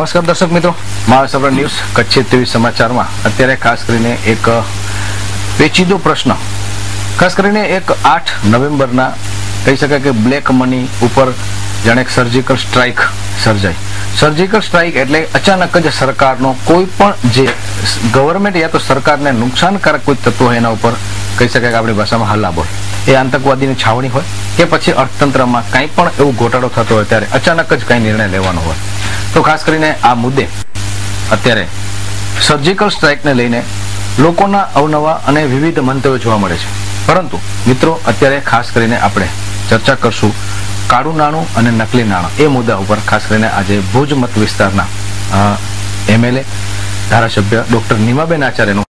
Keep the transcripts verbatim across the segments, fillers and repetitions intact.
નમસ્કાર દર્શક મિત્રો, મહાસભા ન્યૂઝ કચ્છ ટીવી સમાચારમાં અત્યારે ખાસ કરીને એક પેચીદો પ્રશ્ન, ખાસ કરીને એક આઠ નવેમ્બરના કહી શકાય કે બ્લેક મની ઉપર જાણે એક સર્જિકલ સ્ટ્રાઇક સર્જાઈ. સર્જિકલ સ્ટ્રાઇક એટલે અચાનક જ સરકારનો કોઈ પણ જે ગવર્મેન્ટ યા તો સરકારને નુકસાનકારક કોઈ તત્વ હોય એના ઉપર કહી શકાય કે આપણી ભાષામાં હલ્લાબોલ, એ આતંકવાદીની છાવણી હોય કે પછી અર્થતંત્રમાં કંઈ પણ એવું ગોટાળો થતો હોય ત્યારે અચાનક જ કંઈ નિર્ણય લેવાનો હોય. તો ખાસ કરીને આ મુદ્દે અત્યારે સર્જિકલ સ્ટ્રાઇકને લઈને લોકોના અવનવા અને વિવિધ મંતવ્યો જોવા મળે છે. પરંતુ મિત્રો, અત્યારે ખાસ કરીને આપણે ચર્ચા કરશું કાળું નાણું અને નકલી નાણું એ મુદ્દા ઉપર. ખાસ કરીને આજે ભુજ મત વિસ્તારના એમએલએ ધારાસભ્ય ડોક્ટર નીમાબેન આચાર્યનું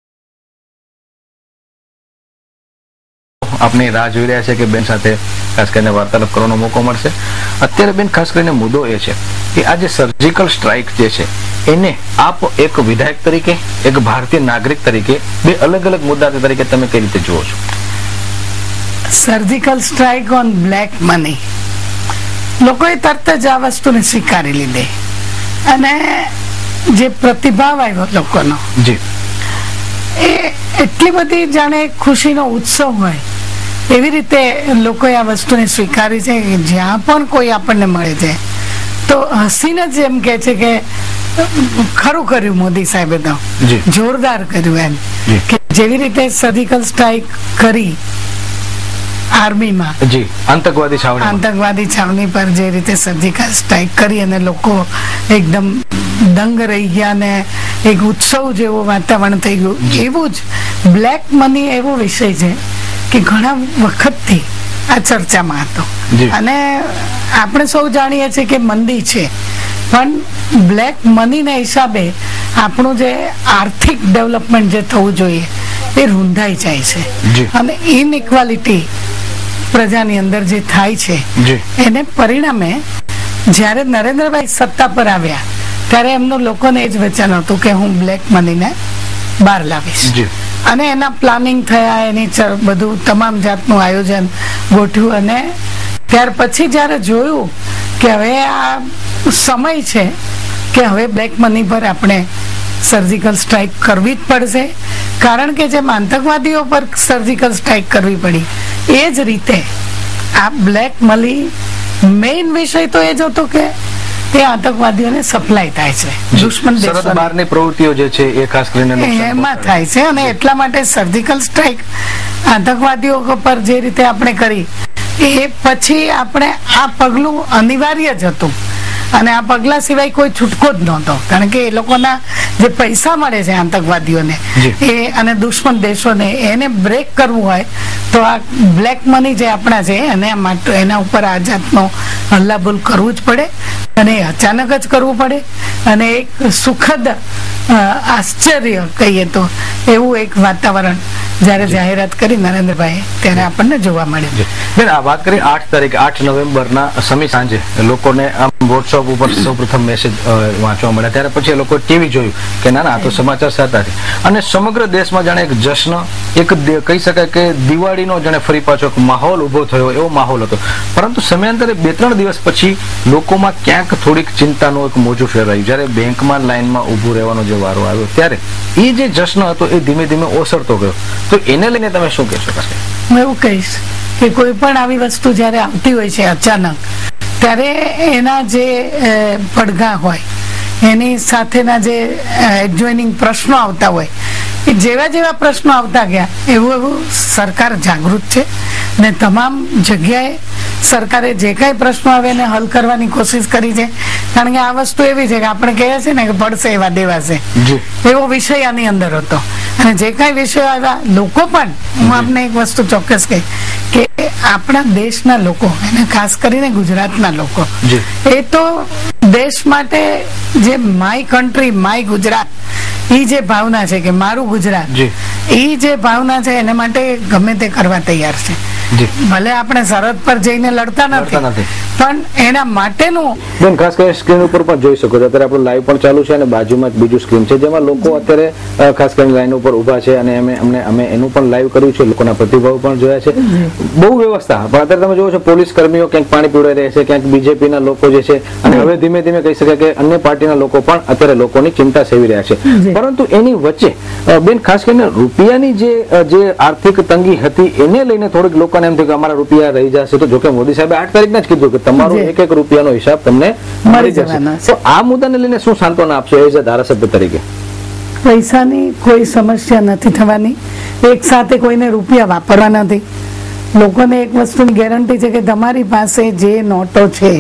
આપણે રાહ જોઈ રહ્યા છે કે બેન સાથે ખાસ કરીને વાર્તાલાપ કરવાનો મોકો મળશે. અત્યારે બેન, ખાસ કરીને મુદ્દો એ છે કે આ જે સર્જિકલ સ્ટ્રાઇક જે છે એને આપ એક વિધાયક તરીકે, એક ભારતીય નાગરિક તરીકે બે અલગ અલગ મુદ્દા તરીકે તમે કઈ રીતે જુઓ છો? Surgical strike on black money, લોકોએ તરત જ આ વસ્તુને સ્વીકારી લીધી અને જે પ્રતિભાવ આવ્યો લોકોનો જી એ એટલી બધી જાણે ખુશીનો ઉત્સવ હોય એવી રીતે લોકોએ આ વસ્તુને સ્વીકારી છે કે જ્યાં પણ કોઈ આપણને મળે છે તો હસીને જ એમ કે છે કે ખરું કર્યું મોદી સાહેબે, તો જોરદાર કર્યું એમ. કે જેવી રીતે સર્જિકલ સ્ટ્રાઇક કરી આર્મીમાં, જી આતંકવાદી છાવણી આતંકવાદી છાવણી પર જે રીતે સર્જિકલ સ્ટ્રાઇક કરી અને લોકો એકદમ દંગ રહી ગયા ને એક ઉત્સવ જેવું વાતાવરણ થઈ ગયું, એવું જ બ્લેક મની એવો વિષય છે કે ઘણા વખતથી આ ચર્ચામાં હતો. અને આપણે સૌ જાણીએ છીએ કે મંદી છે, પણ બ્લેક મનીના હિસાબે આપણું જે આર્થિક ડેવલપમેન્ટ જે થવું જોઈએ એ રૂંધાઈ જાય છે અને ઇનઇક્વાલિટી પ્રજાની અંદર જે થાય છે એને પરિણામે જ્યારે નરેન્દ્રભાઈ સત્તા પર આવ્યા ત્યારે એમનું લોકોને એ જ વચન હતું કે હું બ્લેક મનીને બહાર લાવીશ અને એના પ્લાનિંગ થયા, એની બધું તમામ જાતનું આયોજન ગોઠવ્યું અને ત્યાર પછી જ્યારે જોયું કે હવે આ સમય છે કે હવે બ્લેક મની પર આપણે સર્જિકલ સ્ટ્રાઇક કરવી જ પડશે, કારણ કે જેમ આતંકવાદીઓ પર સર્જિકલ સ્ટ્રાઇક કરવી પડી એ જ રીતે આ બ્લેક મની મેઇન વિષય તો એ જ હતો કે તે આતંકવાદીઓને સપ્લાય થાય છે, દુશ્મન દેશોની પ્રવૃત્તિઓ જે છે એ ખાસ કરીને એમાં થાય છે અને એટલા માટે સર્જિકલ સ્ટ્રાઇક આતંકવાદીઓ પર જે રીતે આપણે કરી એ પછી આપણે આ પગલું અનિવાર્ય જ હતું અને આ પગલા સિવાય કોઈ છૂટકો જ નહોતો, કારણ કે એ લોકોના જે પૈસા મળે છે આતંકવાદીઓને એ અને દુશ્મન દેશોને એને બ્રેક કરવું હોય તો આ બ્લેક મની જે આપણા છે એને માટે એના ઉપર આ જાતનો હલ્લાબોલ કરવું જ પડે અને અચાનક જ કરવું પડે અને એક સુખદ આશ્ચર્ય કહીએ તો એવું એક વાતાવરણ જયારે જાહેરાત કરી નરેન્દ્રભાઈ ત્યારે આપણને જોવા મળે. બેન, આ વાત કરી આઠ તારીખ આઠ નવેમ્બરના સમી સાંજે લોકોને આમ વોટ્સઅપ ઉપર સૌ પ્રથમ મેસેજ વાંચવા મળ્યા, ત્યારે પછી લોકો ટીવી જોયું કે ના ના આ તો સમાચાર સાચા છે અને સમગ્ર દેશમાં જાણે એક જશ્ન, એક કહી શકાય કે દિવાળીનો જાણે ફરી પાછો એક માહોલ ઉભો થયો એવો માહોલ હતો. પરંતુ સમયાંતરે બે ત્રણ દિવસ પછી લોકોમાં ક્યાંક થોડીક ચિંતાનો એક મોજું ફેરવાયું. જયારે બેંકમાં લાઈનમાં ઉભું રહેવાનો જે વારો આવ્યો ત્યારે એ જે જશ્ન હતો એ ધીમે ધીમે ઓસરતો ગયો. તો એને લઈને તમે શું કહેશો? હું એવું કહીશ કે કોઈ પણ આવી વસ્તુ જયારે આવતી હોય છે અચાનક, ત્યારે એના જે પડઘા હોય એની સાથેના જે એડજોઇનિંગ પ્રશ્નો આવતા હોય એ જેવા જેવા પ્રશ્નો આવતા ગયા એવું એવું સરકાર જાગૃત છે ને તમામ જગ્યાએ સરકારે જે કઈ પ્રશ્નો આવે એને હલ કરવાની કોશિશ કરી છે, કારણ કે આ વસ્તુ એવી છે કે આપણે કહીએ છીએ ને કે પડશે એવા દેવાશે, એવો વિષય આની અંદર હતો અને જે કઈ વિષયો આવ્યા લોકો પણ, હું આપને એક વસ્તુ ચોક્કસ કહી કે આપણા દેશના લોકો અને ખાસ કરીને ગુજરાતના લોકો એ તો દેશ માટે જે માય કન્ટ્રી માય ગુજરાત એ જે ભાવના છે કે મારું ગુજરાત, એ જે ભાવના છે એના માટે ગમે તે કરવા તૈયાર છે. ભલે આપણે સરહદ પર જઈને લડતા નથી, પણ એના માટેનું બેન ખાસ કરીને સ્ક્રીન ઉપર પણ જોઈ શકો છો. અત્યારે આપણું લાઈવ પણ ચાલુ છે અને બાજુમાં જ બીજું સ્ક્રીન છે જેમાં લોકો અત્યારે ખાસ કરીને લાઈન ઉપર ઉભા છે અને અમે અમને અમે એનું પણ લાઈવ કર્યું છે, લોકોના પ્રતિભાવ પણ જોયા છે. બહુ વ્યવસ્થા, પણ અત્યારે તમે જોવો છો પોલીસ કર્મીઓ ક્યાંક પાણી પીવડાઈ રહ્યા છે, ક્યાંક બીજેપી ના લોકો જે છે, અને હવે ધીમે ધીમે કહી શકાય કે અન્ય પાર્ટીના લોકો પણ અત્યારે લોકોની ચિંતા સેવી રહ્યા છે. પરંતુ એની વચ્ચે બેન ખાસ કરીને રૂપિયાની જે જે આર્થિક તંગી હતી એને લઈને થોડીક લોકોને એમ થયું કે અમારા રૂપિયા રહી જશે. તો જોકે મોદી સાહેબે આઠ તારીખના જ કીધું કે તમારો એક એક રૂપિયાનો હિસાબ તમને મળી જશે. તો આ મુદ્દાને લઈને શું સાંત્વના આપશો એઝ અ ધારાસભ્ય તરીકે? પૈસાની કોઈ સમસ્યા નથી થવાની, એક સાથે કોઈને રૂપિયા વાપરવા નથી. લોકોને એક વસ્તુની ગેરંટી છે કે તમારી પાસે જે નોટો છે,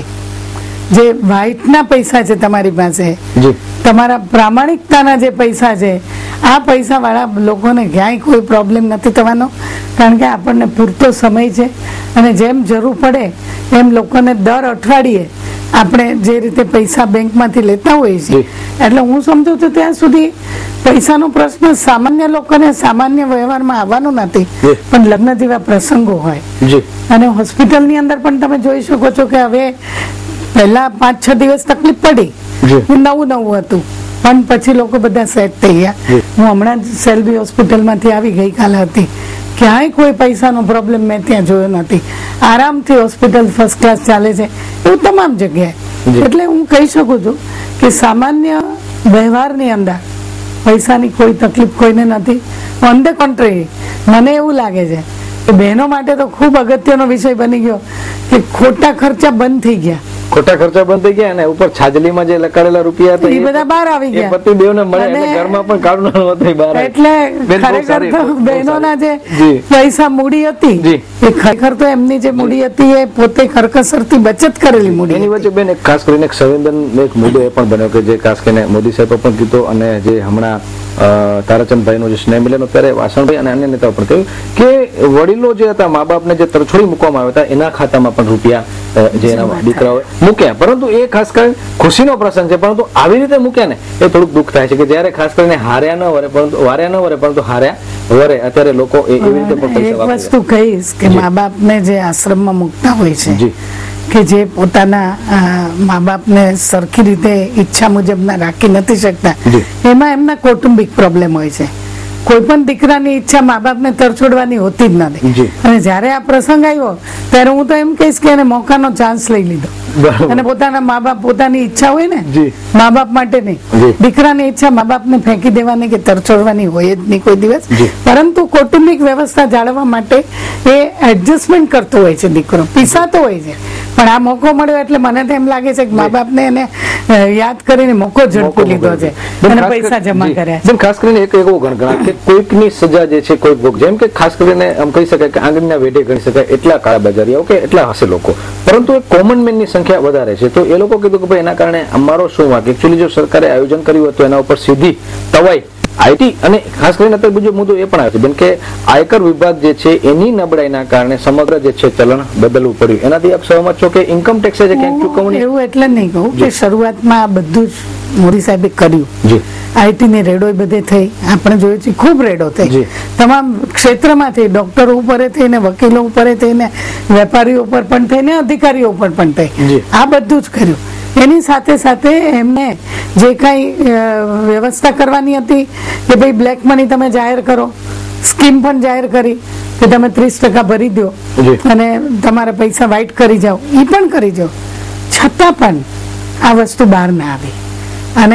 જે વ્હાઇટના પૈસા છે તમારી પાસે, તમારા પ્રામાણિકતાના જે પૈસા છે, આ પૈસા વાળા લોકોને ક્યાંય કોઈ પ્રોબ્લેમ નથી થવાનો, કારણ કે આપણને પૂરતો સમય છે. અને જેમ જરૂર પડે એમ લોકોને દર અઠવાડિયે આપણે જે રીતે પૈસા બેંકમાંથી લેતા હોઈએ છીએ, એટલે હું સમજુ છું ત્યાં સુધી પૈસાનો પ્રશ્ન સામાન્ય લોકોને સામાન્ય વ્યવહારમાં આવવાનો નથી. પણ લગ્ન જેવા પ્રસંગો હોય અને હોસ્પિટલની અંદર પણ તમે જોઈ શકો છો કે હવે પહેલા પાંચ છ દિવસ તકલીફ પડી, નવું નવું હતું, પણ પછી લોકો બધા સેટ થઈ ગયા. હું હમણાં જ સેલ્બી હોસ્પિટલમાંથી આવી ગઈકાલે હતી, ક્યાંય કોઈ પૈસાનો પ્રોબ્લેમ મેં ત્યાં જોયો નથી. આરામથી હોસ્પિટલ ફર્સ્ટ ક્લાસ ચાલે છે, એવું તમામ જગ્યાએ. એટલે હું કહી શકું છું કે સામાન્ય વ્યવહારની અંદર પૈસાની કોઈ તકલીફ કોઈને નથી. ઓન ધ કોન્ટ્રી, મને એવું લાગે છે કે બહેનો માટે તો ખૂબ અગત્યનો વિષય બની ગયો કે ખોટા ખર્ચા બંધ થઈ ગયા. ખોટા ખર્ચા બંધ થઈ ગયા અને ઉપર છાજલીમાં જે લખાડેલા રૂપિયા હતા એ બધા બહાર આવી ગયા, પતિ દેવને મળે એટલે ઘરમાં પણ કાઢવાનું હતું બહાર. એટલે ખરેખર તો બહેનોના જે પૈસા મૂડી હતી એ ખરેખર તો એમની જે મૂડી હતી એ પોતે ખરકસરથી બચત કરેલી મૂડી. એની વચ્ચે બેન એક ખાસ કરીને એક સંવેદન એક મુદ્દો એ પણ બન્યો કે જે ખાસ કરીને મોદી સાહેબે પણ કીધો અને જે હમણાં તારાચંદભાઈ નો જે સ્નેહ મિલન ત્યારે વાસણભાઈ અને અન્ય નેતાઓ પણ કહ્યું કે વડીલો જે હતા, મા બાપને જે તરછોડી મૂકવામાં આવ્યા હતા એના ખાતામાં પણ રૂપિયા જે એના દીકરાઓ મૂક્યા. પરંતુ એ ખાસ કરીને ખુશીનો પ્રસંગ છે, પરંતુ આવી રીતે મૂક્યા ને એ થોડુંક દુઃખ થાય છે કે જયારે ખાસ કરીને હાર્યા ન વરે પરંતુ વાર્યા ન વરે પરંતુ હાર્યા વરે અત્યારે લોકો એવી રીતે પણ એક વસ્તુ કહીશ કે મા બાપને જે આશ્રમમાં મૂકતા હોય છે કે જે પોતાના મા બાપને સરખી રીતે ઈચ્છા મુજબના રાખી નથી શકતા, એમાં એમના કૌટુંબિક પ્રોબ્લેમ હોય છે. કોઈ પણ દીકરાની ઈચ્છા મા બાપને તરછોડવાની હોતી જ નથી. અને જયારે આ પ્રસંગ આવ્યો ત્યારે હું તો એમ કહીશ કે એને મોકાનો ચાન્સ લઈ લીધો અને પોતાના મા બાપ પોતાની ઈચ્છા હોય ને મા બાપ માટે નહીં, દીકરાની ઈચ્છા મા બાપને ફેંકી દેવાની કે તરછોડવાની હોય જ નહીં કોઈ દિવસ. પરંતુ કૌટુંબિક વ્યવસ્થા જાળવવા માટે એ એડજસ્ટમેન્ટ કરતો હોય છે, દીકરો પીસાતો હોય છે. પણ આ મોકો મળ્યો એટલે મને તો એમ લાગે છે કે મા બાપને એને યાદ કરીને મોકો ઝડપી લીધો છે અને પૈસા જમા કર્યા. ખાસ કરીને એક એવો ગણગણા કે કોઈકની સજા જે છે કોઈ ભોગ, જેમ કે ખાસ કરીને આમ કહી શકાય કે આંગળીના વેઢે ગણી શકાય એટલા કાળા બજારીઓ કે એટલા હશે લોકો, પરંતુ એક કોમન મેનની સંખ્યા વધારે છે. તો એ લોકો કીધું કે ભાઈ એના કારણે અમારો શું વાંક? એકચ્યુઅલી જો સરકારે આયોજન કર્યું હતું એના ઉપર સીધી તવાઈ આઈટી અને ખાસ કરીને અત્યારે બીજો મુદ્દો એ પણ આવે છે બેન કે આયકર વિભાગ જે છે એની નબળાઈના કારણે સમગ્ર જે છે ચલણ બદલવું પડ્યું. એનાથી આપ સહમત છો કે ઇન્કમ ટેક્સ છે ક્યાંક ચૂકવણી? એવું એટલે નહીં કહું કે શરૂઆતમાં આ બધું જ મોદી સાહેબે કર્યું. આઈટી ની રેડો બધે થઈ, આપણે જોયું છે ખૂબ રેડો થઈ, તમામ ક્ષેત્રમાં થઈ, ડોક્ટરો ઉપર થઈને, વકીલો ઉપર થઈને, વેપારીઓ ઉપર પણ થઈને, અધિકારીઓ ઉપર પણ થઈ, આ બધું જ કર્યું. એની સાથે સાથે એમને જે કઈ વ્યવસ્થા કરવાની હતી કે ભાઈ બ્લેક મની તમે જાહેર કરો, સ્કીમ પણ જાહેર કરી કે તમે ત્રીસ ટકા ભરી દો અને તમારા પૈસા વ્હાઇટ કરી જાઓ, એ પણ કરી જાઓ. છતાં પણ આ વસ્તુ બહાર ના આવી અને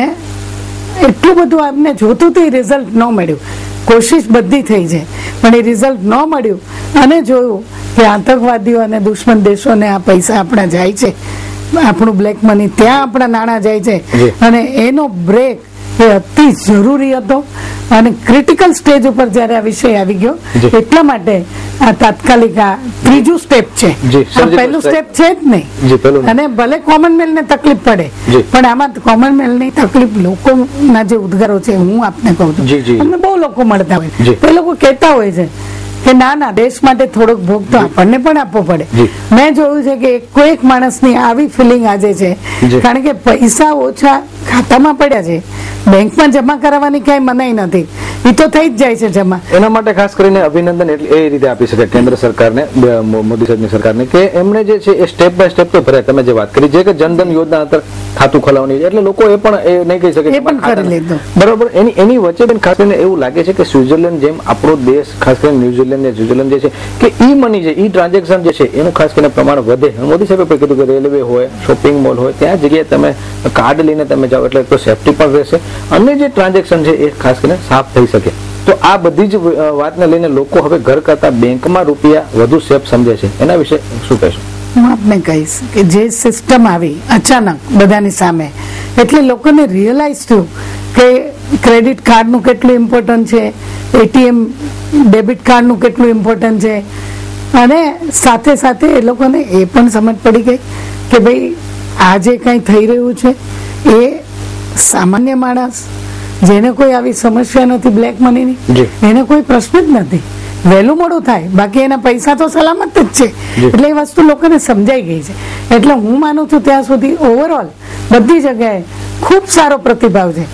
એટલું બધું આમને જોતું હતું, રિઝલ્ટ ન મળ્યું. કોશિશ બધી થઈ છે પણ એ રિઝલ્ટ ન મળ્યું અને જોયું કે આતંકવાદીઓ અને દુશ્મન દેશોને આ પૈસા આપણા જાય છે, આપણું બ્લેક મની ત્યાં આપણા નાણાં જાય છે અને એનો બ્રેક એ અતિ જરૂરી હતો અને ક્રિટિકલ સ્ટેજ ઉપર જયારે આ વિષય આવી ગયો એટલા માટે આ તાત્કાલિક આ ત્રીજું સ્ટેપ છે. પહેલું સ્ટેપ છે જ નહીં અને ભલે કોમનવેલ્થ ને તકલીફ પડે પણ આમાં કોમનવેલ્થ ની તકલીફ લોકોના જે ઉદ્ગારો છે હું આપને કહું છું, અમને બહુ લોકો મળતા હોય તો એ લોકો કહેતા હોય છે કે ના ના દેશ માટે થોડોક ભોગ તો આપણને પણ આપવો પડે. મેં જોયું છે કે કોઈ એક માણસની આવી ફિલિંગ આજે છે કારણ કે પૈસા ઓછા ખાતામાં પડ્યા છે, બેંકમાં જમા કરાવવાની ક્યાંય મનાઈ નથી એ તો થઈ જ જાય છે જમા. એના માટે ખાસ કરીને અભિનંદન એટલે એ રીતે આપી શકાય કેન્દ્ર સરકારને, મોદી સાહેબની સરકારને, કે એમણે જે છે એ સ્ટેપ બાય સ્ટેપ તો ભરાય. તમે જે વાત કરી છે કે જનધન યોજના અંતર ખાતું ખોલાવવાની, એટલે લોકો એ પણ એ નહીં કહી શકે એ પણ કરી લીધું બરોબર. એની એની વચ્ચે પણ ખાસ કરીને એવું લાગે છે કે સ્વિટ્ઝરલેન્ડ જેમ આપણો દેશ, ખાસ કરીને ન્યુઝીલેન્ડ ને સ્વિટ્ઝરલેન્ડ જે છે કે ઈ મની છે, ઈ ટ્રાન્ઝેક્શન જે છે એનું ખાસ કરીને પ્રમાણ વધે. મોદી સાહેબે પણ કીધું કે રેલવે હોય, શોપિંગ મોલ હોય, ત્યાં જગ્યાએ તમે કાર્ડ લઈને તમે જાઓ એટલે તો સેફટી પણ રહેશે અને જે ટ્રાન્ઝેક્શન છે એ ખાસ કરીને સાફ થઈ શકે. તો આ બધી જ વાતને લઈને લોકો હવે ઘર કરતા બેંકમાં રૂપિયા વધુ સેફ સમજે છે. એના વિશે શું કહેશો? હું આપને કહીશ કે જે સિસ્ટમ આવી અચાનક બધાની સામે, એટલે લોકોને રિયલાઇઝ થયું કે ક્રેડિટ કાર્ડનું કેટલું ઇમ્પોર્ટન્ટ છે, એટીએમ ડેબિટ કાર્ડનું કેટલું ઇમ્પોર્ટન્ટ છે, અને સાથે સાથે એ લોકોને એ પણ સમજ પડી ગઈ કે ભાઈ આ જે કંઈ થઈ રહ્યું છે એ સામાન્ય માણસ જેને કોઈ આવી સમસ્યા નથી બ્લેક મનીની, એને કોઈ પ્રશ્ન જ નથી. વહેલું મોડું થાય, બાકી એના પૈસા તો સલામત જ છે. એટલે એ વસ્તુ લોકોને સમજાઈ ગઈ છે. એટલે હું માનું છું ત્યાં સુધી ઓવરઓલ બધી જગ્યાએ ખૂબ સારો પ્રતિભાવ છે.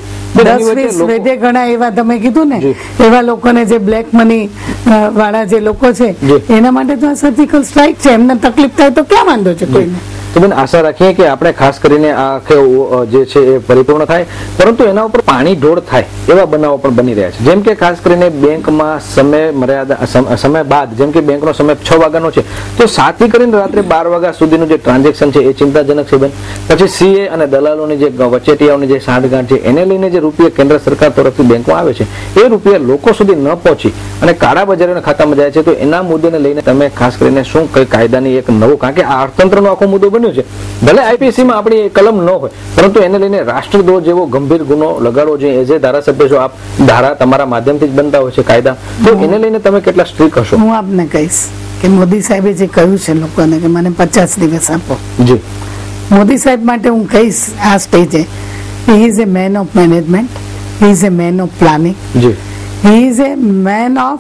દસ વીસ વેધે ઘણા એવા તમે કીધું ને, એવા લોકોને જે બ્લેક મની વાળા જે લોકો છે એના માટે તો આ સર્જિકલ સ્ટ્રાઇક છે. એમને તકલીફ થાય તો ક્યાં વાંધો છે કોઈને? તો બેન આશા રાખીએ કે આપણે ખાસ કરીને આ જે છે એ પરિપૂર્ણ થાય, પરંતુ એના ઉપર પાણી ઢોળ થાય એવા બનાવો પણ બની રહ્યા છે. જેમ કે ખાસ કરીને બેંકમાં સમય મર્યાદા સમય બાદ, જેમ કે બેંકનો સમય છ વાગ્યાનો છે તો સાત થી કરીને રાત્રે બાર વાગ્યા સુધીનું જે ટ્રાન્ઝેક્શન છે એ ચિંતાજનક છે બેન. પછી સીએ અને દલાલોની જે વચેટિયાઓની જે સાંઠગાંઠ છે એને લઈને જે રૂપિયા કેન્દ્ર સરકાર તરફથી બેંકમાં આવે છે એ રૂપિયા લોકો સુધી ન પહોંચી અને કાળા બજારીના ખાતામાં જાય છે. તો એના મુદ્દાને લઈને તમે ખાસ કરીને શું કઈ કાયદાની એક નવું, કારણ કે આ અર્થતંત્રનો આખો મુદ્દો બન્યો છે, ભલે આઈપીસીમાં આપણી કલમ ન હોય પરંતુ એને લઈને રાષ્ટ્રદ્રોહ જેવો ગંભીર ગુનો લગાડવો જોઈએ. એઝ એ ધારાસભ્ય છો આપ, ધારા તમારા માધ્યમથી જ બનતા હોય છે કાયદા, તો એને લઈને તમે કેટલા સ્ટ્રિક્ટ હશો? હું આપને કહીશ કે મોદી સાહેબે જે કહ્યું છે લોકોને કે મને પચાસ દિવસ આપો, જી મોદી સાહેબ માટે હું કહીશ આ સ્ટેજે, he is a man of management, he is a man of planning, જી he is a man of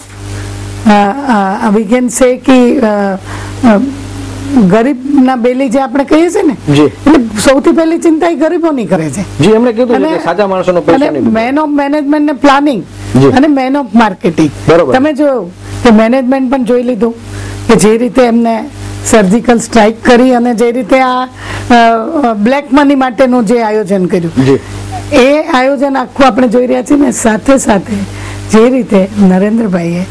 we can say કે ગરીબ ના બેલી જે આપણે કહીએ છીએ ને, એટલે સૌથી પહેલી ચિંતા એ ગરીબોની કરે છે. જી એમણે કીધું કે સાચા માણસોનો પૈસા નહીં. મેન ઓફ મેનેજમેન્ટ ને પ્લાનિંગ અને મેન ઓફ માર્કેટિંગ. તમે જોયું કે મેનેજમેન્ટ પણ જોઈ લીધું કે જે રીતે એમને સર્જિકલ સ્ટ્રાઇક કરી અને જે રીતે આ બ્લેક મની માટેનું જે આયોજન કર્યું એ આયોજન આખું આપણે જોઈ રહ્યા છીએ ને. સાથે સાથે જે રીતે નરેન્દ્રભાઈએ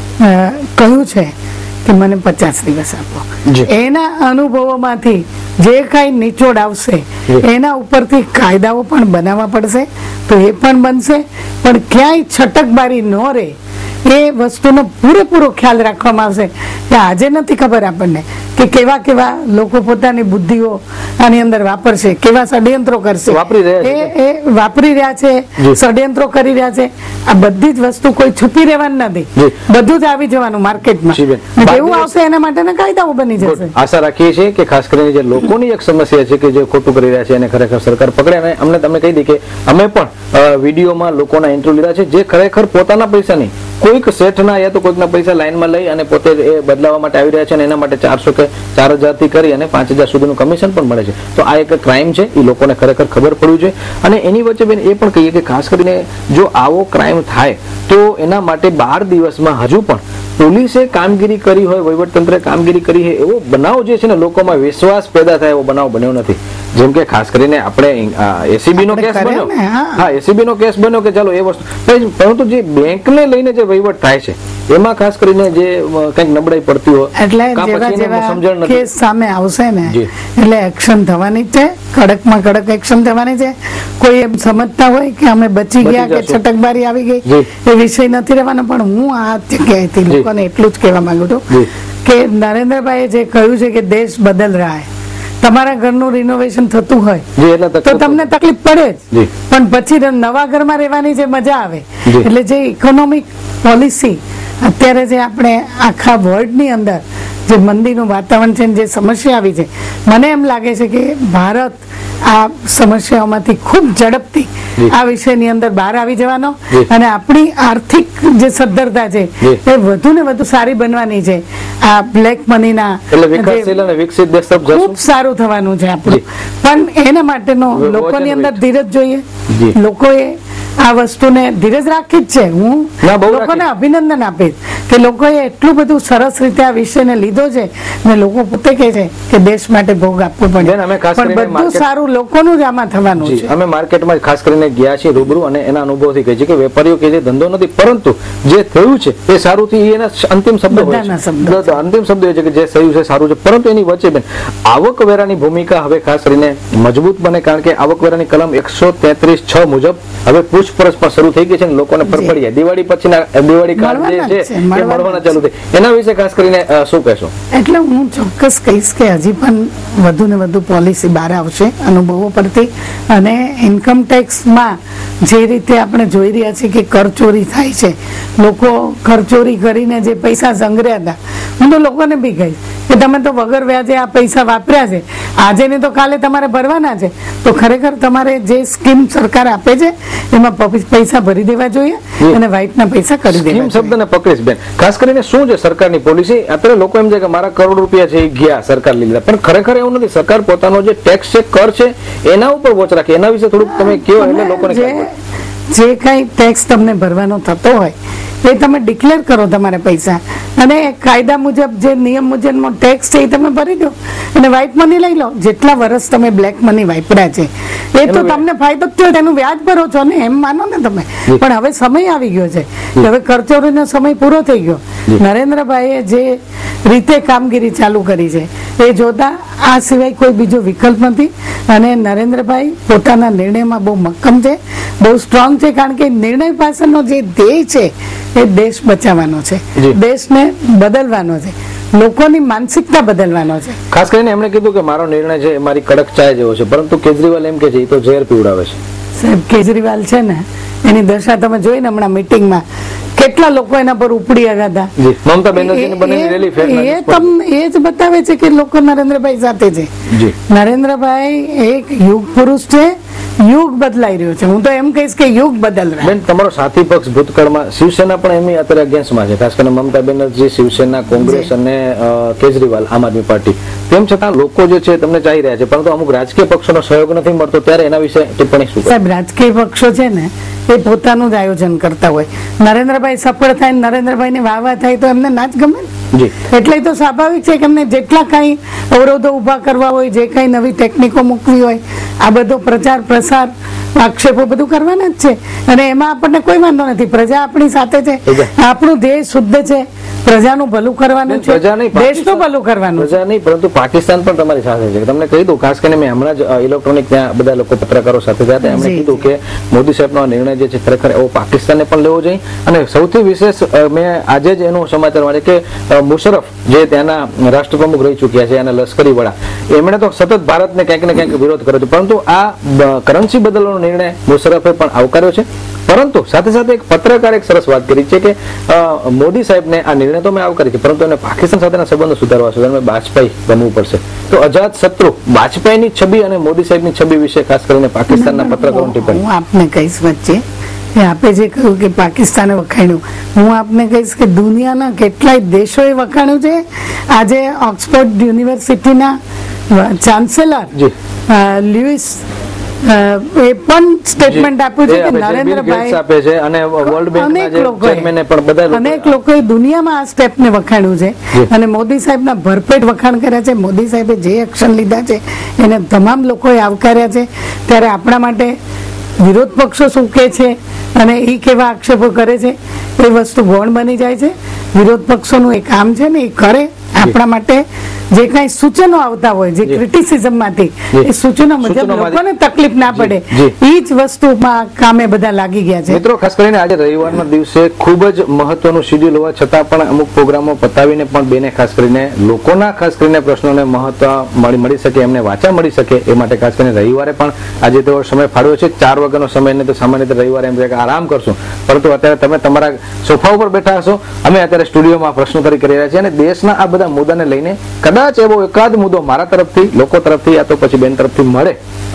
કહ્યું છે કે મને પચાસ દિવસ આપો, એના અનુભવોમાંથી જે કઈ નિચોડ આવશે એના ઉપરથી કાયદાઓ પણ બનાવવા પડશે. તો એ પણ બનશે, પણ ક્યાંય છટકબારી ન રહે એ વસ્તુનો પૂરેપૂરો ખ્યાલ રાખવામાં આવશે. કે આજે નથી ખબર આપણને કે કેવા કેવા લોકો પોતાની બુદ્ધિઓ આની અંદર વાપરશે, કેવા ષડયંત્રો કરશે, એ એ વાપરી રહ્યા છે, ષડયંત્રો કરી રહ્યા છે. આ બધી જ વસ્તુ કોઈ છુપી રહેવાની નથી, બધું જ આવી જવાનું માર્કેટમાં. જેવું આવશે એના માટેના કાયદાઓ બની જશે. આશા રાખીએ છીએ કે ખાસ કરીને જે લોકોની એક સમસ્યા છે કે જે ખોટું કરી રહ્યા છે એને ખરેખર સરકાર પકડે. અને અમને તમને કહી દી કે અમે પણ વિડીયોમાં લોકોના ઇન્ટરવ્યુ લીધા છે જે ખરેખર પોતાના પૈસા નહીં, કોઈક શેઠના યા તો કોઈકના પૈસા લાઈનમાં લઈ અને પોતે એ બદલાવવા માટે આવી રહ્યા છે અને એના માટે ચારસો કે ચાર હજાર થી કરી અને પાંચ હજાર સુધીનું કમિશન પણ મળે છે. તો આ એક ક્રાઇમ છે, એ લોકોને ખરેખર ખબર પડવી જોઈએ. અને એની વચ્ચે બેન એ પણ કહીએ કે ખાસ કરીને જો આવો ક્રાઇમ થાય તો એના માટે બાર દિવસમાં હજુ પણ પોલીસે કામગીરી કરી હોય, વહીવટતંત્રે કામગીરી કરી હોય એવો બનાવ જે છે ને લોકોમાં વિશ્વાસ પેદા થાય એવો બનાવ બન્યો નથી. જેમ કે ખાસ કરીને આપણે એસીબી નો કેસ બન્યો, હા એસીબી નો કેસ બન્યો કે ચાલો એ વસ્તુ, પરંતુ જે બેંકને લઈને જે વહીવટ થાય છે એમાં ખાસ કરીને જે કંઈક નબળાઈ પડતી હોય એટલે જેવા જેવા કેસ સામે આવશે ને એટલે એક્શન થવાની છે, કડકમાં કડક એક્શન થવાની છે. કોઈ એમ સમજતા હોય કે અમે બચી ગયા કે છટકબારી આવી ગઈ એ વિષય નથી રહેવાનો. પણ હું આ જગ્યાએથી લોકોને એટલું જ કહેવા માંગુ છું કે નરેન્દ્રભાઈએ જે કહ્યું છે કે દેશ બદલ રહ્યા છે, તમારા ઘરનું રિનોવેશન થતું હોય તો તમને તકલીફ પડે જ, પણ પછી નવા ઘરમાં રહેવાની જે મજા આવે. એટલે જે ઇકોનોમિક પોલિસી અત્યારે જે આપણે આખા વર્લ્ડની અંદર જે મંદીનું વાતાવરણ છે, જે સમસ્યા આવી છે, મને એમ લાગે છે કે ભારત આ સમસ્યાઓમાંથી ખૂબ ઝડપથી આ વિષયની અંદર બહાર આવી જવાનો અને આપણી આર્થિક જે સદ્ધરતા છે એ વધુ ને વધુ સારી બનવાની છે. આ બ્લેક મનીના ખૂબ સારું થવાનું છે આપણું. પણ એના માટેનો લોકોની અંદર ધીરજ જોઈએ, લોકોએ આ વસ્તુને ધીરજ રાખી જ છે. હું ના, બહુ લોકોને અભિનંદન આપીશ કે લોકોએ એટલું બધું સરસ રીતે આ વિષયને લીધો છે ને લોકો પોતે કહે છે કે દેશ માટે ભોગ આપવો પડે, બેન, અમે ખાસ પણ કરીને બધું market- સારું લોકોનું જ આમાં થવાનું જી, છે. અમે માર્કેટમાં ખાસ કરીને ગયા છીએ રૂબરૂ, અને એના અનુભવથી કહે છે કે વેપારીઓ કે જે ધંધો નથી, પરંતુ જે થયું છે એ સારું થી એના અંતિમ શબ્દ હોય બધાના છે. શબ્દો તો અંતિમ શબ્દ એ છે કે જે થયું છે સારું છે, પરંતુ એની વચ્ચે બેન આવકવેરાની ભૂમિકા હવે ખાસ કરીને મજબૂત બને, કારણ કે આવકવેરાની કલમ એકસો તેત્રીસ છ મુજબ હવે પૂછપરછ પણ શરૂ થઈ ગઈ છે, અને લોકોને ફરફડિયા દિવાળી પછીના દિવાળી કાર્ડ જે મળવાના છે જ છે, એ મળવાના મળવાના જ ચાલુ થઈ. એના વિશે ખાસ કરીને અ, શું કહેશો? એટલે હું ચોક્કસ કહીશ કે હજી પણ વધુ ને વધુ પોલિસી બહાર આવશે અનુભવો પરથી, અને ઇન્કમ ટેક્સમાં જે રીતે આપણે જોઈ રહ્યા છીએ કે કરચોરી થાય છે, લોકો કરચોરી કરીને જે પૈસા સંગ્રહ્યા હતા, હું તો લોકોને બી કહીશ કે તમે તો વગર વ્યાજે આ પૈસા વાપર્યા છે, આજે ને તો કાલે તમારે ભરવાના છે, તો ખરેખર તમારે જે સ્કીમ સરકાર આપે છે એમાં પ- પૈસા ભરી દેવા જોઈએ અને વ્હાઇટના પૈસા કરી દેવા સ્કીમ જોઈએ. શબ્દને પકડીશ બેન. ખાસ કરીને શું છે સરકારની પોલિસી? અત્યારે લોકો એમ છે કે મારા કરોડ રૂપિયા છે એ ગયા સરકાર લીધા, પણ ખરેખર એવું નથી. સરકાર પોતાનો જે ટેક્સ છે, કર છે, એના ઉપર વોચ રાખે. એના વિશે થોડુંક તમે કહો એટલે લોકોને જે ખ્યાલ પડે. જે કઈ ટેક્સ તમને ભરવાનો થતો હોય એ તમે ડિક્લેર કરો તમારા પૈસા, અને કાયદા મુજબ જે નિયમ મુજબનો ટેક્સ છે એ તમે ભરી દો, અને વ્હાઇટ મની લઈ લો. જેટલા વર્ષ તમે બ્લેક મની વાપર્યા છે એ તો તમને ફાયદો જ થયો, એનું વ્યાજ ભરો છો ને, એમ માનો ને તમે. પણ હવે સમય આવી ગયો છે કે હવે કરચોરીનો સમય પૂરો થઈ ગયો. નરેન્દ્રભાઈએ જે રીતે કામગીરી ચાલુ કરી છે એ જોતા આ સિવાય કોઈ બીજો વિકલ્પ નથી, અને નરેન્દ્રભાઈ પોતાના નિર્ણયમાં બહુ મક્કમ છે, બહુ સ્ટ્રોંગ છે, કારણ કે નિર્ણય પાછળનો જે ધ્યેય છે એ દેશ બચાવવાનો છે, જી. દેશને બદલવાનો છે, લોકોની માનસિકતા બદલવાનો છે. ખાસ કરીને એમણે કીધું કે મારો નિર્ણય છે એ મારી કડક ચાય જેવો છે, પરંતુ કેજરીવાલ એમ કે છે એ તો ઝેર પીવડાવે છે. સાહેબ, કેજરીવાલ છે ને એની દશા તમે જોઈ ને હમણાં મીટિંગમાં કેટલા લોકો એના પર ઉપડી આવ્યા હતા. જી, મમતા બેનર્જીની બંનેની રેલી ફેર એ- એ તમને એ જ બતાવે છે કે લોકો નરેન્દ્રભાઈ સાથે છે. જી, નરેન્દ્રભાઈ એક યુગ પુરુષ છે, યુગ બદલાઈ રહ્યો છે. હું તો એમ કહીશ કે યુગ બદલ રહ્યા. બેન, તમારો સાથી પક્ષ ભૂતકાળમાં શિવસેના પણ એમની અત્યારે અગેન્સ્ટમાં છે, ખાસ કરીને મમતા બેનર્જી, શિવસેના, કોંગ્રેસ અને અ, કેજરીવાલ, આમ આદમી પાર્ટી. તેમ છતાં લોકો જે છે તમને ચાહી રહ્યા છે, પરંતુ અમુક રાજકીય પક્ષોનો સહયોગ નથી મળતો, ત્યારે એના વિશે ટિપ્પણી શું? સાહેબ, રાજકીય પક્ષો છે ને એ પોતાનું જ આયોજન કરતા હોય. નરેન્દ્રભાઈ સફળ થાય, નરેન્દ્રભાઈ ને વાહ વાહ થાય તો એમને ના જ ગમે ને. જી, એટલે તો સ્વાભાવિક છે કે એમને જેટલા કઈ અવરોધો ઉભા કરવા હોય, જે કઈ નવી ટેકનિકો મૂકવી હોય, આ બધો પ્રચાર પ્રસાર આક્ષેપો બધું કરવાના જ છે, અને એમાં આપણને કોઈ વાંધો નથી. પ્રજા આપણી સાથે છે, આપણું ધ્યેય શુદ્ધ છે, પ્રજાનું ભલું કરવાનું છે, પ્રજા નહીં, દેશનું ભલું કરવાનું છે. પ્રજા નહીં, પરંતુ પાકિસ્તાન પણ તમારી સાથે છે. તમને કહી દઉં, ખાસ કરીને મેં હમણાં જ ઇલેક્ટ્રોનિક ત્યાં બધા લોકો પત્રકારો સાથે ગયા હતા, એમણે જી, કીધું કે મોદી સાહેબનો આ નિર્ણય જે છે ખરેખર એવો પાકિસ્તાનને પણ લેવો જોઈએ. અને સૌથી વિશેષ અ, મેં આજે જ એનો સમાચાર મળે કે અ, મુશરફ જે ત્યાંના રાષ્ટ્રપ્રમુખ રહી ચૂક્યા છે અને લશ્કરી વડા, એમણે તો સતત ભારતને ક્યાંક ને ક્યાંક વિરોધ કર્યો છે, પરંતુ આ કરન્સી બદલવાનો નિર્ણય મુશરફે પણ આવકાર્યો છે. પરંતુ સાથે સાથે એક પત્રકારે એક સરસ વાત કરી છે કે અ, મોદી સાહેબને આ નિર્ણય તો મેં આવકારી છે, પરંતુ એને પાકિસ્તાન સાથેના સંબંધો સુધારવા છે, એને વાજપેયી બનવું પડશે. તો અજાત શત્રુ વાજપેયીની છબી અને મોદી સાહેબની છબી વિશે ખાસ કરીને પાકિસ્તાનના પત્રકારોની ટિપ્પણી. હું આપને કહીશ વચ્ચે કે આપે જે કહ્યું કે પાકિસ્તાને વખાણ્યું, હું આપને કહીશ કે દુનિયાના કેટલાય દેશોએ વખાણ્યું છે. આજે ઓક્સફોર્ડ યુનિવર્સિટીના ચાન્સેલર જી, લ્યુઇસ અ, એ પણ સ્ટેટમેન્ટ આપ્યું છે એ કે આપે છે, બિલ નરેન્દ્રભાઈ ગેટ્સ આપે છે અને વર્લ્ડ બેંકના અનેક જે લોકોએ ચેરમેને પણ બધા લોકો- અનેક લોકોએ દુનિયામાં આ સ્ટેપને વખાણ્યું છે, જી. અને મોદી સાહેબના ભરપેટ વખાણ કર્યા છે. મોદી સાહેબે જે એક્શન લીધા છે એને તમામ લોકોએ આવકાર્યા છે. ત્યારે આપણા માટે વિરોધ પક્ષો શું કહે છે અને એ કેવા આક્ષેપો કરે છે એ વસ્તુ ગૌણ બની જાય છે. વિરોધ પક્ષોનું એ કામ છે ને એ કરે. આપણા માટે જે કઈ સૂચનો આવતા હોય, જે જી. ક્રિટિસિઝમ માંથી, જી. એ સૂચનો મુજબ સૂચનોમાંથી- લોકોને તકલીફ ના પડે, જી. એ જ વસ્તુમાં કામે બધા લાગી ગયા છે. મિત્રો, ખાસ કરીને આજે રવિવારના દિવસે ખૂબ જ મહત્વનું શેડ્યુલ હોવા છતાં પણ અમુક પ્રોગ્રામો પતાવીને પણ બેને ખાસ કરીને લોકોના ખાસ કરીને પ્રશ્નોને મહત્વ મળી મળી શકે, એમને વાંચા મળી શકે એ માટે ખાસ કરીને રવિવારે પણ આજે તેઓ સમય ફાળવ્યો છે. ચાર વાગ્યાનો સમય ને તો સામાન્ય રીતે રવિવારે એમ છે કે આરામ કરશું, પરંતુ અત્યારે તમે તમારા સોફા ઉપર બેઠા હશો, અમે અત્યારે સ્ટુડિયોમાં પ્રશ્નોત્તરી કરી રહ્યા છીએ, અને દેશના આ બધા મુદ્દાને લઈને કદાચ એવો એકાદ મુદ્દો મારા તરફથી, લોકો તરફથી, યા તો પછી બેન તરફથી મળે અને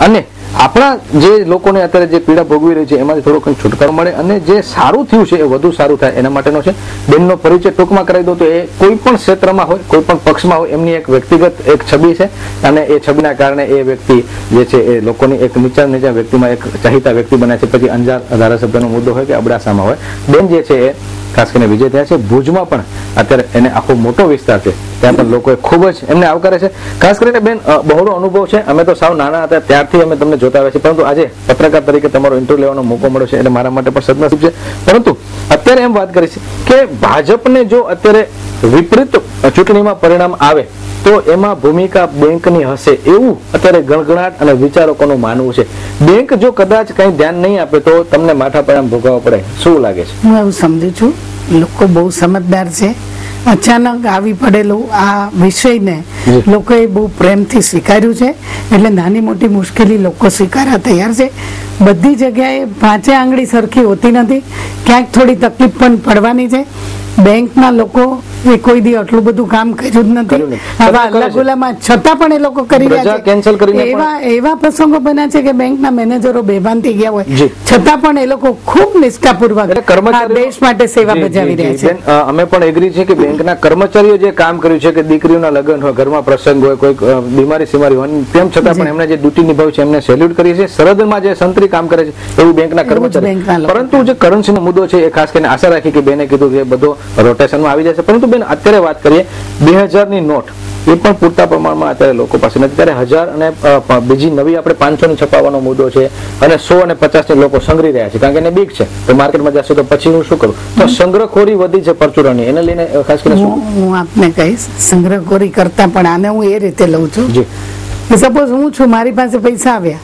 આપણા જે લોકોને અત્યારે જે પીડા ભોગવી રહી છે એમાંથી થોડો કંઈક છુટકારો મળે અને જે સારું થયું છે એ વધુ સારું થાય એના માટેનો છે. બેનનો પરિચય ટૂંકમાં કરાવી દો તો એ કોઈ પણ ક્ષેત્રમાં હોય, કોઈ પણ પક્ષમાં હોય, એમની એક વ્યક્તિગત એક છબી છે અને એ છબીના કારણે એ વ્યક્તિ જે છે એ લોકોની એક નીચા નીચા વ્યક્તિમાં એક ચાહિતા વ્યક્તિ બન્યા છે. પછી અંજાર ધારાસભ્યનો મુદ્દો હોય કે અબડાસામાં હોય, બેન જે છે એ ખાસ કરીને વિજય થયા છે. ભુજમાં પણ અત્યારે એને આખો મોટો વિસ્તાર છે, ત્યાં પણ લોકોએ ખૂબ જ એમને આવકારે છે. ખાસ કરીને બેન બહોળો અનુભવ છે. અમે તો સાવ નાના હતા ત્યારથી અમે તમને જોતા આવ્યા છીએ, પરંતુ આજે પત્રકાર તરીકે તમારો ઇન્ટરવ્યુ લેવાનો મોકો મળ્યો છે એટલે મારા માટે પણ સદનસીબ છે. પરંતુ અત્યારે એમ વાત કરી છે કે ભાજપને જો અત્યારે વિપરીત ચૂંટણીમાં પરિણામ આવે તો એમાં ભૂમિકા બેંકની હશે એવું અત્યારે ગણગણાટ અને વિચારકોનું માનવું છે. બેંક જો કદાચ કઈ ધ્યાન નહીં આપે તો તમને માથા પરિણામ ભોગવવા પડે, શું લાગે છે? હું એવું સમજુ છું લોકો બહુ સમજદાર છે. અચાનક આવી પડેલું આ વિષયને લોકોએ બહુ પ્રેમથી સ્વીકાર્યું છે એટલે નાની મોટી મુશ્કેલી લોકો સ્વીકારવા તૈયાર છે. બધી જગ્યાએ પાંચે આંગળી સરખી હોતી નથી, ક્યાંક થોડી તકલીફ પણ પડવાની છે. બેંકના લોકો એ કોઈ દી આટલું બધું કામ કર્યું જ નથી. આવા અલ્લાગુલામાં છતાં પણ એ લોકો કરી રહ્યા છે. એવા એવા પ્રસંગો બન્યા છે કે બેંકના મેનેજરો બેભાન થઈ ગયા હોય છતાં પણ એ લોકો ખૂબ નિષ્ઠાપૂર્વક દેશ માટે સેવા બજાવી રહ્યા છે. અમે પણ એગ્રી છે કે બેંકના કર્મચારીઓ જે કામ કર્યું છે કે દીકરીઓના લગ્ન હોય, ઘરમાં પ્રસંગ હોય, કોઈ બીમારી સીમારી હોય, તેમ છતાં પણ એમને જે ડ્યુટી નિભાવી છે એમને સેલ્યુટ કરીએ છીએ. સરહદમાં જે સંતરી કામ કરે છે એવું બેંકના કર્મચારી. પરંતુ જે કરન્સીનો મુદ્દો છે એ ખાસ કરીને આશા રાખી કે બેને કીધું કે બધો રોટેશનમાં આવી જશે. પરંતુ બેન અત્યારે વાત કરીએ બે હજાર ની નોટ એ પણ પૂરતા પ્રમાણમાં અત્યારે લોકો પાસે નથી. ત્યારે હજાર અને બીજી નવી આપણે પાંચસો ની છપાવવાનો મુદ્દો છે અને સો અને પચાસ ની લોકો સંગ્રહી રહ્યા છે કારણ કે એને બીક છે તો માર્કેટમાં જશે તો પછી હું શું કરું. તો સંગ્રહખોરી વધી છે પરચુરણની, એને લઈને ખાસ કરીને હું આપને કહીશ સંગ્રહખોરી કરતા પણ આને હું એ રીતે લઉં છું કે સપોઝ હું છું, મારી પાસે પૈસા આવ્યા,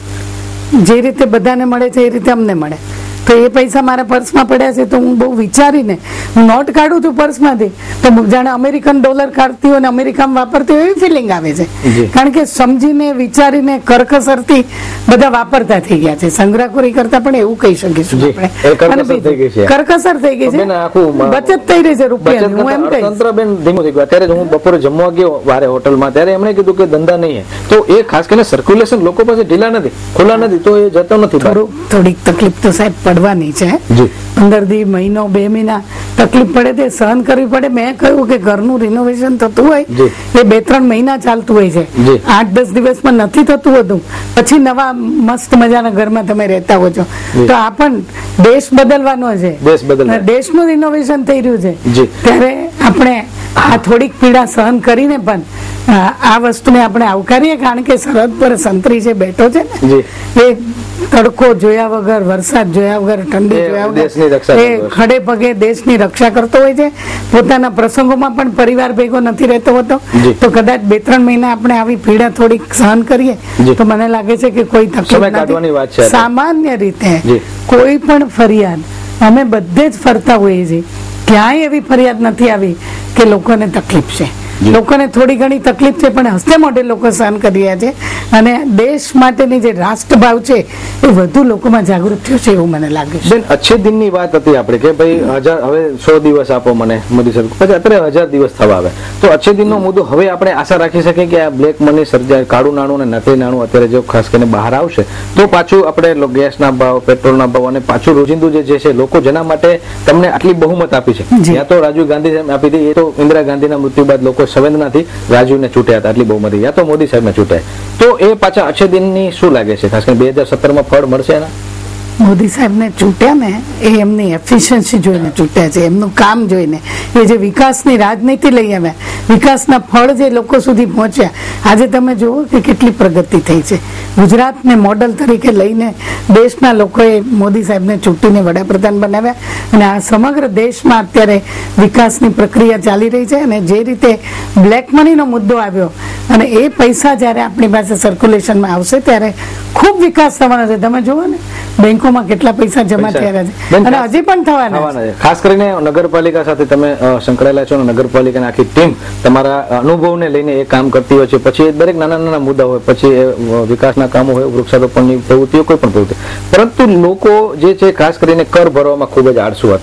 જે રીતે બધાને મળે છે એ રીતે અમને મળે તો એ પૈસા મારા પર્સમાં પડ્યા છે તો હું બહુ વિચારીને હું નોટ કાઢું છું પર્સમાંથી તો જાણે અમેરિકન ડોલર કાઢતી હોય અને અમેરિકામાં વાપરતી હોય એવી ફિલિંગ આવે છે. કારણ કે સમજીને વિચારીને કરકસરથી બધા વાપરતા થઈ ગયા છે. સંગ્રહખોરી કરતા પણ એવું કહી શકીશું આપણે કરકસર થઈ ગઈ છે, બચત થઈ રહી છે રૂપિયાની. હું એમ કહીશ તંત્ર બેન ધીમું થઈ ગયું. અત્યારે હું બપોરે જમવા ગયો વારે હોટલમાં ત્યારે એમણે કીધું કે ધંધા નહીં તો એ ખાસ કરીને સર્ક્યુલેશન લોકો પાસે ઢીલા નથી, ખુલ્લા નથી તો એ જતો નથી. થોડીક તકલીફ તો સાહેબ પડવાની છે. પંદર દી મહિનો બે મહિના તકલીફ પડે તે સહન કરવી પડે. મેં કહ્યું કે ઘરનું રિનોવેશન થતું હોય એ બે ત્રણ મહિના ચાલતું હોય છે, આઠ દસ દિવસમાં નથી થતું હતું, પછી નવા મસ્ત મજાના ઘરમાં તમે રહેતા હો છો. તો આ પણ દેશ બદલવાનો છે, દેશનું રિનોવેશન થઈ રહ્યું છે ત્યારે આપણે આ થોડીક પીડા સહન કરીને પણ આ વસ્તુને આપણે આવકારીએ. કારણ કે સરહદ પર સંતરી જે બેઠો છે ને એ તડકો જોયા વગર, વરસાદ જોયા વગર, ઠંડી જોયા વગર એ ખડે પગે દેશની રક્ષા કરતો હોય છે. પોતાના પ્રસંગોમાં પણ પરિવાર ભેગો નથી રહેતો હોતો. તો કદાચ બે ત્રણ મહિના આપણે આવી પીડા થોડીક સહન કરીએ તો મને લાગે છે કે કોઈ તકલીફ નથી. સામાન્ય રીતે કોઈ પણ ફરિયાદ અમે બધે જ ફરતા હોઈએ છીએ, ક્યાંય એવી ફરિયાદ નથી આવી કે લોકોને તકલીફ છે. લોકોને થોડી ઘણી તકલીફ છે પણ હસ્તે મોઢે લોકો સહન કરી રહ્યા છે અને દેશ માટેની જે રાષ્ટ્રભાવ છે એ વધુ લોકોમાં જાગૃત થયો છે એવું મને લાગે છે. બેન અચ્છે દિનની વાત હતી આપણે કે ભાઈ હજાર હવે સો દિવસ આપો મને મોદી સરકાર, પછી અત્યારે હજાર દિવસ થવા આવે તો અચ્છે દિનનો મુદ્દો હવે આપણે આશા રાખી શકીએ કે આ બ્લેક મની સર્જાય, કાળું નાણું અને નકલી નાણું અત્યારે જો ખાસ કરીને બહાર આવશે તો પાછું આપણે ગેસના ભાવ, પેટ્રોલના ભાવ અને પાછું રોજિંદુ જે છે લોકો જેના માટે તમને આટલી બહુમત આપી છે, યા તો રાજીવ ગાંધી આપી હતી, એ તો ઇન્દિરા ગાંધીના મૃત્યુ બાદ લોકો સંવેદનાથી રાજીવને છૂટ્યા હતા આટલી બહુમતી, યા તો મોદી સાહેબને છૂટ્યા. તો એ પાછા અચ્છે દિનની શું લાગે છે ખાસ કરીને બે હજાર સત્તર માં ફળ મળશે એના? મોદી સાહેબને ચૂંટ્યા ને એ એમની એફિશિયન્સી જોઈને ચૂંટ્યા છે, એમનું કામ જોઈને. એ જે વિકાસની રાજનીતિ લઈ આવ્યા, વિકાસના ફળ જે લોકો સુધી પહોંચ્યા. આજે તમે જુઓ કે કેટલી પ્રગતિ થઈ છે. ગુજરાતને મોડલ તરીકે લઈને દેશના લોકોએ મોદી સાહેબને ચૂંટીને વડાપ્રધાન બનાવ્યા અને આ સમગ્ર દેશમાં અત્યારે વિકાસની પ્રક્રિયા ચાલી રહી છે. અને જે રીતે બ્લેક મનીનો મુદ્દો આવ્યો અને એ પૈસા જ્યારે આપણી પાસે સર્ક્યુલેશનમાં આવશે ત્યારે ખૂબ વિકાસ થવાનો છે. તમે જુઓ ને બેંકોમાં કેટલા પૈસા જમા થયા છે અને હજી પણ થવાના છે. ખાસ કરીને નગરપાલિકા સાથે તમે સંકળાયેલા છો અને નગરપાલિકાની આખી ટીમ તમારા અનુભવને લઈને એ કામ કરતી હોય છે. પછી દરેક નાના નાના મુદ્દા હોય, પછી વિકાસના કામો હોય, વૃક્ષારોપણની પ્રવૃત્તિઓ, કોઈ પણ પ્રવૃત્તિ, પરંતુ લોકો જે છે ખાસ કરીને કર ભરવામાં ખૂબ જ આળસુ હતા.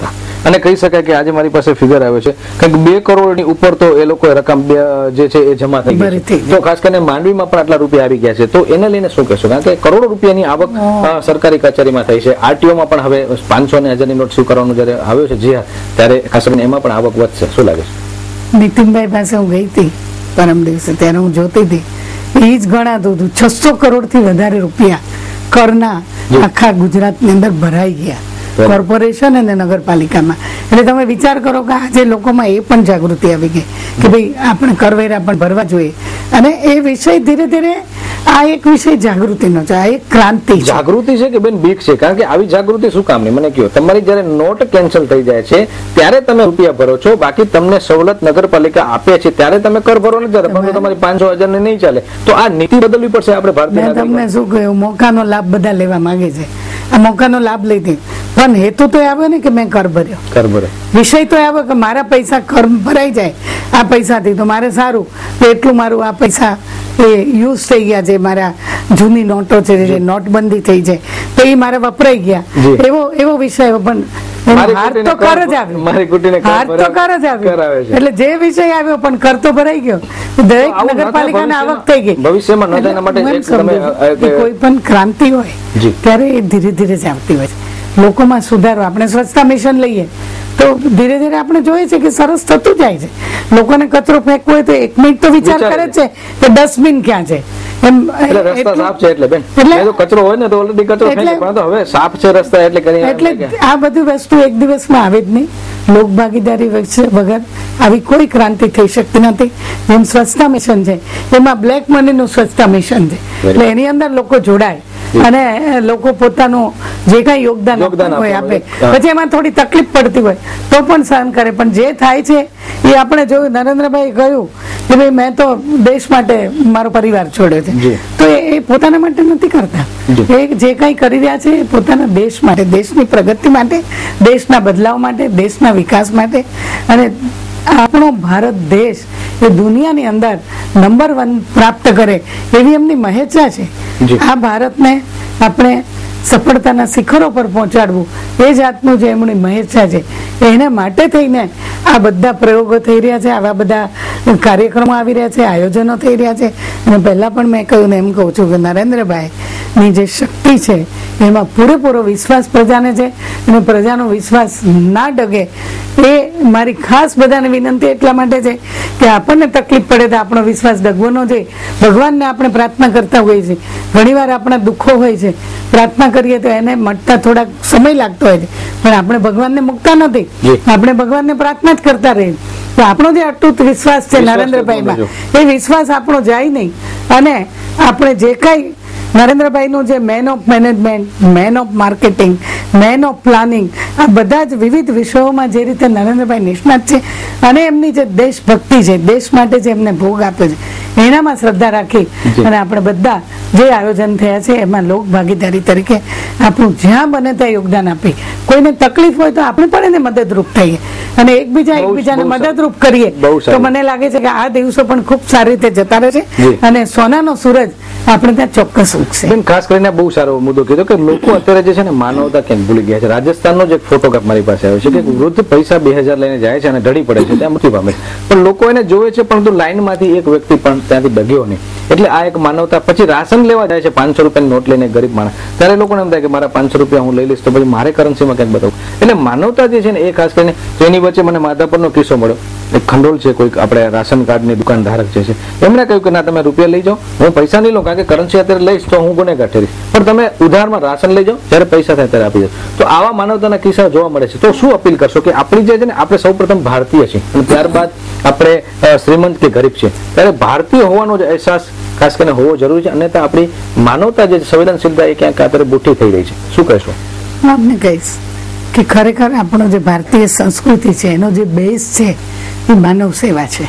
અને કહી શકાય કે આજે મારી પાસે ફિગર આવ્યો છે કંઈક બે કરોડની ઉપર તો એ લોકો રકમ જે છે એ જમા થઈ ગઈ છે. તો ખાસ કરીને માંડવીમાં પણ આટલા રૂપિયા આવી ગયા છે, તો એને લઈને શું કહેશો? કારણ કે કરોડો રૂપિયાની આવક સરકારી કચેરીમાં થઈ છે. આરટીઓમાં પણ હવે પાંચસો ને હજારની નોટ સ્વીકારવાનું જયારે આવ્યો છે જી હા, ત્યારે ખાસ કરીને એમાં પણ આવક વધશે. શું લાગે છે? નીતિનભાઈ પાસે હું ગઈ હતી પરમ દિવસે, ત્યારે હું જોતી હતી એ જ ગણાતું હતું છસો કરોડ થી વધારે રૂપિયા કરના આખા ગુજરાતની અંદર ભરાઈ ગયા કોર્પોરેશન અને નગરપાલિકામાં. એટલે તમે વિચાર કરો કે આજે લોકોમાં એ પણ જાગૃતિ આવી ગઈ કે ભાઈ આપણે કરવેરા પણ ભરવા જોઈએ, અને એ વિષય ધીરે ધીરે આ એક વિષય જાગૃતિનો છે, આ એક ક્રાંતિ જાગૃતિ છે કે બેન બીક છે? કારણ કે આવી જાગૃતિ શું કામની મને કહો. તમારી જયારે નોટ કેન્સલ થઈ જાય છે ત્યારે તમે રૂપિયા ભરો છો, બાકી તમને સવલત નગરપાલિકા આપે છે ત્યારે તમે કર ભરો ને, જ્યારે પરંતુ તમારી પાંચસો હજાર ને નહીં ચાલે. તો આ નીતિ બદલવી પડશે આપણે ભારતીય. તમને શું કહ્યું, મોકાનો લાભ બધા લેવા માંગે છે, આ મોકાનો લાભ લીધી પણ હેતુ તો આવ્યો ને કે મેં કર ભર્યો, કર ભર્યો વિષય તો આવ્યો કે મારા પૈસા કર ભરાઈ જાય આ પૈસાથી તો મારે સારું, તો એટલું મારું આ પૈસા એ યુઝ થઈ ગયા છે, મારા જૂની નોટો છે જે નોટબંધી થઈ છે તો એ મારે વપરાઈ ગયા, એવો એવો વિષય. પણ હાર તો કર જ આવ્યો, હાર તો કર જ આવ્યો, એટલે જે વિષય આવ્યો પણ કર તો ભરાઈ ગયો, દરેક નગરપાલિકાને આવક થઈ ગઈ. ભવિષ્યમાં ન થાય માટે કોઈ પણ ક્રાંતિ હોય ત્યારે એ ધીરે ધીરે જ આવતી હોય છે. લોકોમાં સુધારો, આપણે સ્વચ્છતા મિશન લઈએ તો ધીરે ધીરે આપણે જોઈએ છે કે સરસ થતું જાય છે. લોકોને કચરો ફેંકવો હોય તો એક મિનિટ તો વિચાર કરે છે કે ડસ્ટબિન ક્યાં છે, એમ રસ્તા સાફ છે એટલે બેન, એટલે કચરો હોય ને તો ઓલરેડી કચરો ફેંકે, પરંતુ હવે સાફ છે રસ્તા એટલે કરી. એટલે આ બધી વસ્તુ એક દિવસમાં આવે જ નહીં. લોક ભાગીદારી વગર આવી કોઈ ક્રાંતિ થઈ શકતી નથી. જેમ સ્વચ્છતા મિશન છે એમાં બ્લેક મની નું સ્વચ્છતા મિશન છે, એટલે એની અંદર લોકો જોડાય અને લોકો પોતાનું જે કઈ યોગદાન હોય આપે. પછી એમાં થોડી તકલીફ પડતી હોય તો પણ સહન કરે, પણ જે થાય છે એ આપણે જોયું. નરેન્દ્રભાઈ કહ્યું કે ભાઈ મેં તો દેશ માટે મારો પરિવાર છોડ્યો છે, તો એ પોતાના માટે નથી કરતા. એ જે કઈ કરી રહ્યા છે એ પોતાના દેશ માટે, દેશની પ્રગતિ માટે, દેશના બદલાવ માટે, દેશના વિકાસ માટે. અને આપણો ભારત દેશ એ દુનિયાની અંદર નંબર વન પ્રાપ્ત કરે એવી એમની મહેચ્છા છે. આ ભારતને આપણે સફળતાના શિખરો પર પહોંચાડવું એ જાતનું જે એમની મહેચ્છા છે, એના માટે થઈને આ બધા પ્રયોગો થઈ રહ્યા છે, આવા બધા કાર્યક્રમો આવી રહ્યા છે, આયોજનો થઈ રહ્યા છે. અને પહેલા પણ મેં કહ્યું ને એમ કહું છું કે નરેન્દ્રભાઈ ની જે શક્તિ છે એમાં પૂરેપૂરો વિશ્વાસ પ્રજાને છે, અને પ્રજાનો વિશ્વાસ ના ડગે એ મારી ખાસ બધાને વિનંતી એટલા માટે છે કે આપણને તકલીફ પડે તો આપણો વિશ્વાસ ડગવો ન જોઈએ. ભગવાનને આપણે પ્રાર્થના કરતા હોઈએ છીએ, ઘણી વાર આપણા દુઃખો હોય છે, પ્રાર્થના કરીએ તો એને મટતા થોડાક સમય લાગતો હોય છે, પણ આપણે ભગવાનને મુકતા નથી, આપણે ભગવાનને પ્રાર્થના જ કરતા રહીએ. તો આપણો જે અતૂટ વિશ્વાસ છે નરેન્દ્રભાઈમાં, એ વિશ્વાસ આપણો જાય નહીં. અને આપણે જે કઈ નરેન્દ્રભાઈ નું જે man of management, man of marketing, man of planning, આ બધા જ વિવિધ વિષયોમાં જે રીતે નરેન્દ્રભાઈ નિષ્ણાત છે, અને એમની જે દેશભક્તિ છે, દેશ માટે જે એમને ભોગ આપ્યો છે, એનામાં શ્રદ્ધા રાખી અને આપણે બધા જે આયોજન થયા છે એમાં લોક ભાગીદારી તરીકે આપણું જ્યાં બને ત્યાં યોગદાન આપી. કોઈને તકલીફ હોય તો આપણે પણ એને મદદરૂપ થઈએ અને એકબીજા એકબીજાને મદદરૂપ કરીએ તો મને લાગે છે કે આ દિવસો પણ ખૂબ સારી રીતે જતા રહે છે અને સોનાનો સૂરજ આપણે ત્યાં ચોક્કસ ઉગશે. ખાસ કરીને બહુ સારો મુદ્દો કીધો કે લોકો અત્યારે જે છે ને માનવતા કેમ ભૂલી ગયા છે. રાજસ્થાનનો જ એક ફોટોગ્રાફ મારી પાસે આવ્યો છે કે વૃદ્ધ પૈસા બે હજાર લઈને જાય છે અને ઢળી પડે છે, ત્યાં મૃત્યુ પામે છે, પણ લોકો એને જોવે છે પરંતુ લાઈનમાંથી એક વ્યક્તિ પણ ત્યાંથી ડગ્યો નહીં. એટલે આ એક માનવતા. પછી રાશન લેવા જાય છે પાંચસો રૂપિયાની નોટ લઈને ગરીબ માણસ, ત્યારે લોકોને એમ થાય કે મારા પાંચસો રૂપિયા હું લઈ લઈશ તો પછી મારે કરન્સીમાં ક્યાંક બતાવું. એટલે માનવતા જે છે ને એ ખાસ કરીને, તો એની વચ્ચે મને માધાપરનો કિસ્સો મળ્યો. એક ખંડોળ છે, કોઈક આપણે રાશન કાર્ડની દુકાન ધારક જે છે, એમણે કહ્યું કે ના તમે રૂપિયા લઈ જાઓ, હું પૈસા નહીં લઉં કારણ કે કરન્સી અત્યારે લઈશ તો હું ગુનેગાર ઠરીશ, પણ તમે ઉધારમાં રાશન લઈ જાઓ, જયારે પૈસા થાય ત્યારે આપી જાઓ. તો આવા માનવતાના કિસ્સા જોવા મળે છે. તો શું અપીલ કરશો કે આપણી જે છે ને, આપણે સૌ પ્રથમ ભારતીય છીએ અને ત્યારબાદ આપણે શ્રીમંત કે ગરીબ છે, ત્યારે ભારતીય હોવાનો જે અહેસાસ ખાસ કરીને હોવો જરૂરી છે, અન્યથા આપણી માનવતા જે સંવેદનશીલતા એ ક્યાંક અત્યારે બુઠ્ઠી થઈ રહી છે. શું કહેશો? હું આપને કહીશ કે ખરેખર આપણો જે ભારતીય સંસ્કૃતિ છે એનો જે બેઝ છે એ માનવ સેવા છે.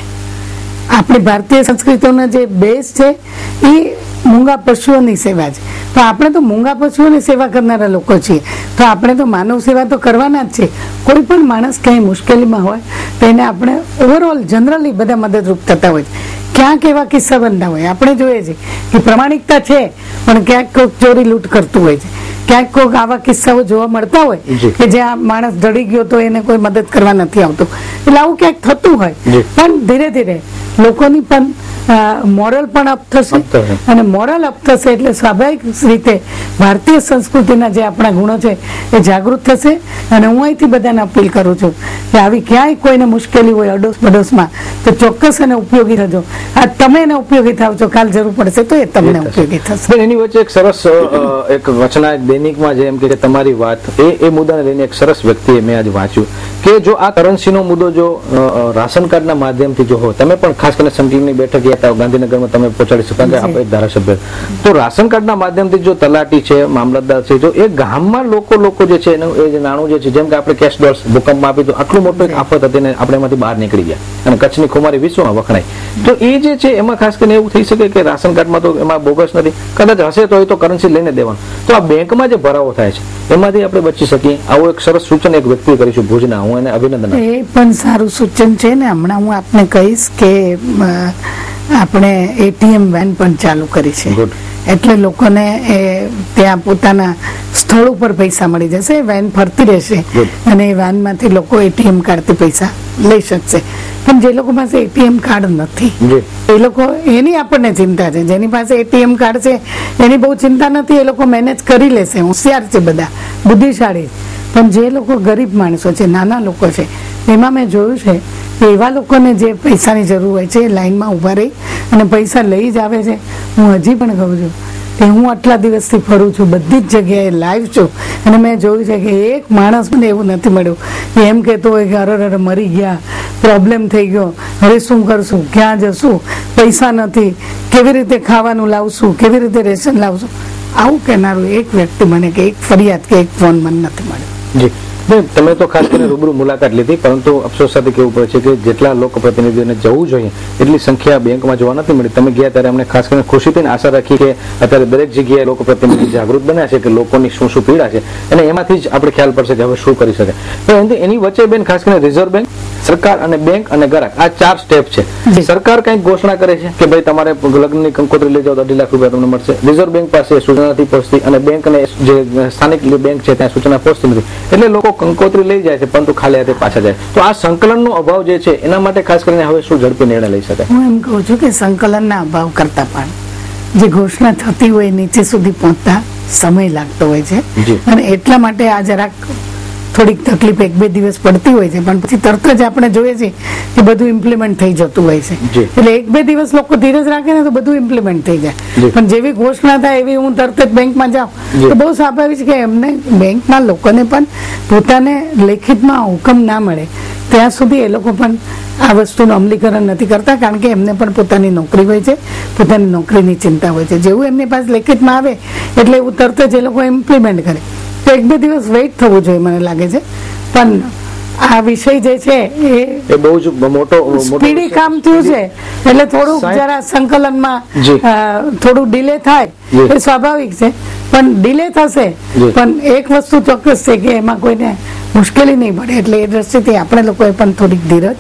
આપણી ભારતીય સંસ્કૃતિનો જે બેઝ છે એ મૂંગા પશુઓની સેવા છે. તો આપણે તો મૂંગા પશુઓની સેવા કરનારા લોકો છીએ, તો આપણે તો માનવ સેવા તો કરવાના જ છે. કોઈ પણ માણસ ક્યાંય મુશ્કેલીમાં હોય તો એને આપણે ઓવરઓલ જનરલી બધા મદદરૂપ થતા હોય છે. ક્યાંક એવા કિસ્સા બનતા હોય, આપણે જોઈએ છીએ કે પ્રમાણિકતા છે પણ ક્યાંક ચોરી લૂંટ કરતું હોય છે. ક્યાંક કોઈક આવા કિસ્સાઓ જોવા મળતા હોય કે જ્યાં માણસ ડરી ગયો તો એને કોઈ મદદ કરવા નથી આવતું, એટલે આવું ક્યાંક થતું હોય. પણ ધીરે ધીરે લોકોની પણ મોરલ પણ અપ થશે, અને મોરલ અપ થશે એટલે સ્વાભાવિક રીતે ભારતીય સંસ્કૃતિના જે આપણા ગુણો છે એ જાગૃત થશે. અને હું અહીંથી બધાને અપીલ કરું છું કે આવી ક્યાંય કોઈને મુશ્કેલી હોય અડોશ પડોશમાં તો ચોક્કસ એને ઉપયોગી થજો. આ તમે એને ઉપયોગી થાવ છો, કાલ જરૂર પડશે તો એ તમને ઉપયોગી થશે. એની વચ્ચે એક સરસ એક વચના દૈનિકમાં જે એમ કે તમારી વાત એ એ મુદ્દાને લઈને એક સરસ વ્યક્તિએ મેં આજે વાંચ્યું કે જો આ કરન્સીનો મુદ્દો જો રાશન કાર્ડના માધ્યમથી જો હોય, તમે પણ ખાસ કરીને સંકલનની બેઠક ગાંધીનગરમાં તમે પહોંચાડી શકો કે આપણે ધારાસભ્ય, તો રાશન કાર્ડના માધ્યમથી જો તલાટી છે, મામલતદાર છે, જો એ ગામમાં લોકો લોકો જે છે એનું એ જે નાણું જે છે, જેમ કે આપણે કેશ ડોલ્સ ભૂકંપમાં આપી તો આટલું મોટું એક આફત હતી ને આપણે એમાંથી બહાર નીકળી ગયા અને કચ્છની ખુમારી વિશ્વમાં વખણાય. તો એ જે છે એમાં ખાસ કરીને એવું થઈ શકે કે રાશન કાર્ડમાં તો એમાં બોગસ નથી, કદાચ હશે તો એ તો કરન્સી લઈને દેવાનું. તો આ બેંકમાં જે ભરાવો થાય છે એમાંથી આપણે બચી શકીએ. આવું એક સરસ સૂચન એક વ્યક્તિ કરીશું ભુજના, હું એને અભિનંદન. એ પણ સારું સૂચન છે ને. હમણાં હું આપને કહીશ કે આપણે એટીએમ વેન પણ ચાલુ કરી છે, એટલે લોકોને એ ત્યાં પોતાના સ્થળ ઉપર પૈસા મળી જશે. વેન ફરતી રહેશે અને એ વેનમાંથી લોકો એટીએમ કાર્ડથી પૈસા લઈ શકશે. પણ જે લોકો પાસે એટીએમ કાર્ડ નથી એ લોકો, એની આપણને ચિંતા છે. જેની પાસે એટીએમ કાર્ડ છે એની બહુ ચિંતા નથી, એ લોકો મેનેજ કરી લેશે, હોશિયાર છે બધા, બુદ્ધિશાળી. પણ જે લોકો ગરીબ માણસો છે, નાના લોકો છે, એમાં મેં જોયું છે કે એવા લોકોને જે પૈસાની જરૂર હોય છે એ લાઈનમાં ઊભા રહી અને પૈસા લઈ જ આવે છે. હું હજી પણ કહું છું કે હું આટલા દિવસથી ફરું છું, બધી જ જગ્યાએ લાઈવ છું, અને મેં જોયું છે કે એક માણસ મને એવું નથી મળ્યું કે એમ કહેતો હોય કે અરે અરે મરી ગયા, પ્રોબ્લેમ થઈ ગયો, હવે શું કરશું, ક્યાં જશું, પૈસા નથી, કેવી રીતે ખાવાનું લાવશું, કેવી રીતે રેશન લાવશું. આવું કહેનારું એક વ્યક્તિ મને કે એક ફરિયાદ કે એક ફોન મને નથી મળ્યો. તમે તો ખાસ કરીને રૂબરૂ મુલાકાત લીધી, પરંતુ અફસોસ સાથે કેવું પડે છે કે જેટલા લોક પ્રતિનિધિઓને જવું જોઈએ એટલી સંખ્યા બેંકમાં જોવા નથી મળી. તમે ગયા ત્યારે અમને ખાસ કરીને ખુશીથી આશા રાખી કે અત્યારે દરેક જગ્યાએ લોક પ્રતિનિધિ જાગૃત બન્યા છે કે લોકોની શું શું પીડા છે અને એમાંથી જ આપણે ખ્યાલ પડશે કે હવે શું કરી શકે. તો એની વચ્ચે બેન ખાસ કરીને રિઝર્વ બેંક, સરકાર અને બેંક અને ગ્રાહક, આ ચાર સ્ટેપ છે. સરકાર કઈક ઘોષણા કરે છે કે ભાઈ તમારે લગ્નની કંકોત્રી લઈ જાઓ તો અઢી લાખ રૂપિયા તમને મળશે. રિઝર્વ બેંક પાસે સૂચના નથી પહોંચતી અને બેંક અને જે સ્થાનિક બેંક છે ત્યાં સૂચના પહોંચતી નથી, એટલે લોકો કંકોત્રી લઈ જાય છે પરંતુ ખાલી હાથે પાછા જાય. તો આ સંકલનનો અભાવ જે છે એના માટે ખાસ કરીને હવે શું ઝડપી નિર્ણય લઈ શકાય? હું એમ કહું છું કે સંકલનના અભાવ કરતા પણ જે ઘોષણા થતી હોય નીચે સુધી પહોંચતા સમય લાગતો હોય છે, અને એટલા માટે આ જરાક થોડીક તકલીફ એક બે દિવસ પડતી હોય છે, પણ પછી તરત જ આપણે જોઈએ છીએ કે બધું ઇમ્પ્લિમેન્ટ થઈ જતું હોય છે. એટલે એક બે દિવસ લોકો ધીરજ રાખે ને તો બધું ઇમ્પ્લિમેન્ટ થઈ જાય. પણ જેવી ઘોષણા થાય એવી હું તરત જ બેંકમાં જાઉં તો બહુ સ્વાભાવિક છે કે એમને બેંકના લોકોને પણ પોતાને લેખિતમાં હુકમ ના મળે ત્યાં સુધી એ લોકો પણ આ વસ્તુનું અમલીકરણ નથી કરતા, કારણ કે એમને પણ પોતાની નોકરી હોય છે, પોતાની નોકરીની ચિંતા હોય છે. જેવું એમની પાસે લેખિતમાં આવે એટલે એવું તરત જ એ લોકો ઇમ્પ્લિમેન્ટ કરે. તો એક બે દિવસ વેઇટ થવું જોઈએ મને લાગે છે. પણ આ વિષય જે છે એ બહુ જ મોટો સ્પીડી કામ થયું છે, એટલે થોડુંક જરા સંકલનમાં થોડું ડિલે થાય એ સ્વાભાવિક છે. પણ ડિલે થશે, પણ એક વસ્તુ ચોક્કસ છે કે એમાં કોઈને મુશ્કેલી નહીં પડે. એટલે એ દ્રષ્ટિથી આપણે લોકોએ પણ થોડીક ધીરજ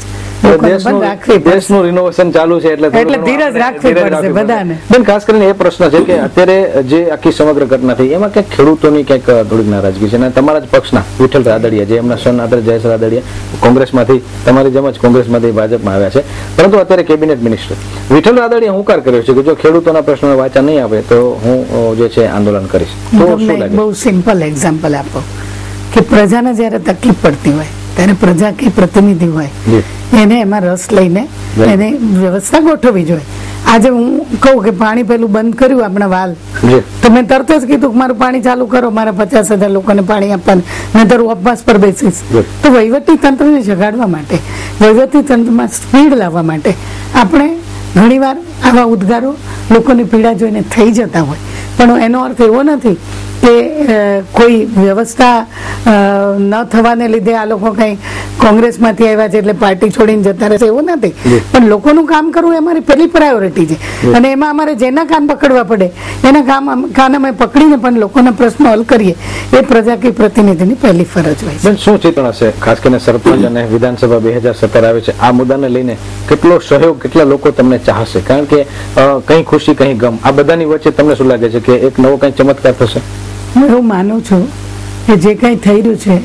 દેશનું રિનોવેશન ચાલુ છે એટલે ધીરજ રાખવી પડશે બધાને. બેન ખાસ કરીને એ પ્રશ્ન છે કે અત્યારે જે આખી સમગ્ર ઘટના થઈ એમાં ક્યાંક ખેડૂતોની ક્યાંક થોડીક નારાજગી છે, અને તમારા જ પક્ષના વિઠ્ઠલ રાદડિયા જે એમના સન આદરે જયેશ રાદડિયા કોંગ્રેસમાંથી તમારી જેમ જ કોંગ્રેસમાંથી ભાજપમાં આવ્યા છે, પરંતુ અત્યારે કેબિનેટ મિનિસ્ટર વિઠ્ઠલ રાદડિયા હુંકાર કર્યો છે કે જો ખેડૂતોના પ્રશ્નોને વાચા નહીં આવે તો હું જે છે આંદોલન કરીશ. તો શું લાગે? બહુ સિમ્પલ એક્ઝામ્પલ આપો કે પ્રજાને જયારે તકલીફ પડતી હોય ત્યારે પ્રજા કે પ્રતિનિધિ હોય એને એમાં રસ લઈને એને વ્યવસ્થા ગોઠવવી જોઈએ. આજે હું કહું કે પાણી પેલું બંધ કર્યું આપણા વાલ, તો મેં તરત જ કીધું કે મારું પાણી ચાલુ કરો, મારા પચાસ હજાર લોકોને પાણી આપવાનું, મેં તારું ઉપવાસ પર બેસીશ. તો વહીવટી તંત્રને જગાડવા માટે, વહીવટી તંત્રમાં સ્પીડ લાવવા માટે આપણે ઘણીવાર આવા ઉદ્ગારો લોકોની પીડા જોઈને થઈ જતા હોય, પણ એનો અર્થ એવો નથી કે કોઈ વ્યવસ્થા ન થવાને લીધે આ લોકો કઈ કોંગ્રેસમાંથી આવ્યા છે એટલે પાર્ટી છોડીને જતા રહેશે, એવું નથી. પણ લોકોનું કામ કરવું એ અમારી પહેલી પ્રાયોરિટી છે, અને એમાં અમારે જેના કાન પકડવા પડે એના કામ કાન અમે પકડીને પણ લોકોના પ્રશ્નો હલ કરીએ એ પ્રજા કે પ્રતિનિધિની પહેલી ફરજ હોય છે. શું ચિંતન હશે ખાસ કરીને સરપંચ અને વિધાનસભા બે હજાર સત્તર આવે છે, આ મુદ્દાને લઈને કેટલો સહયોગ, કેટલા લોકો તમને ચાહશે? કારણ કે કઈ ખુશી કઈ ગમ, આ બધાની વચ્ચે તમને શું લાગે છે કે એક નવો કઈ ચમત્કાર થશે? હું એવું માનું છું કે જે કંઈ થઈ રહ્યું છે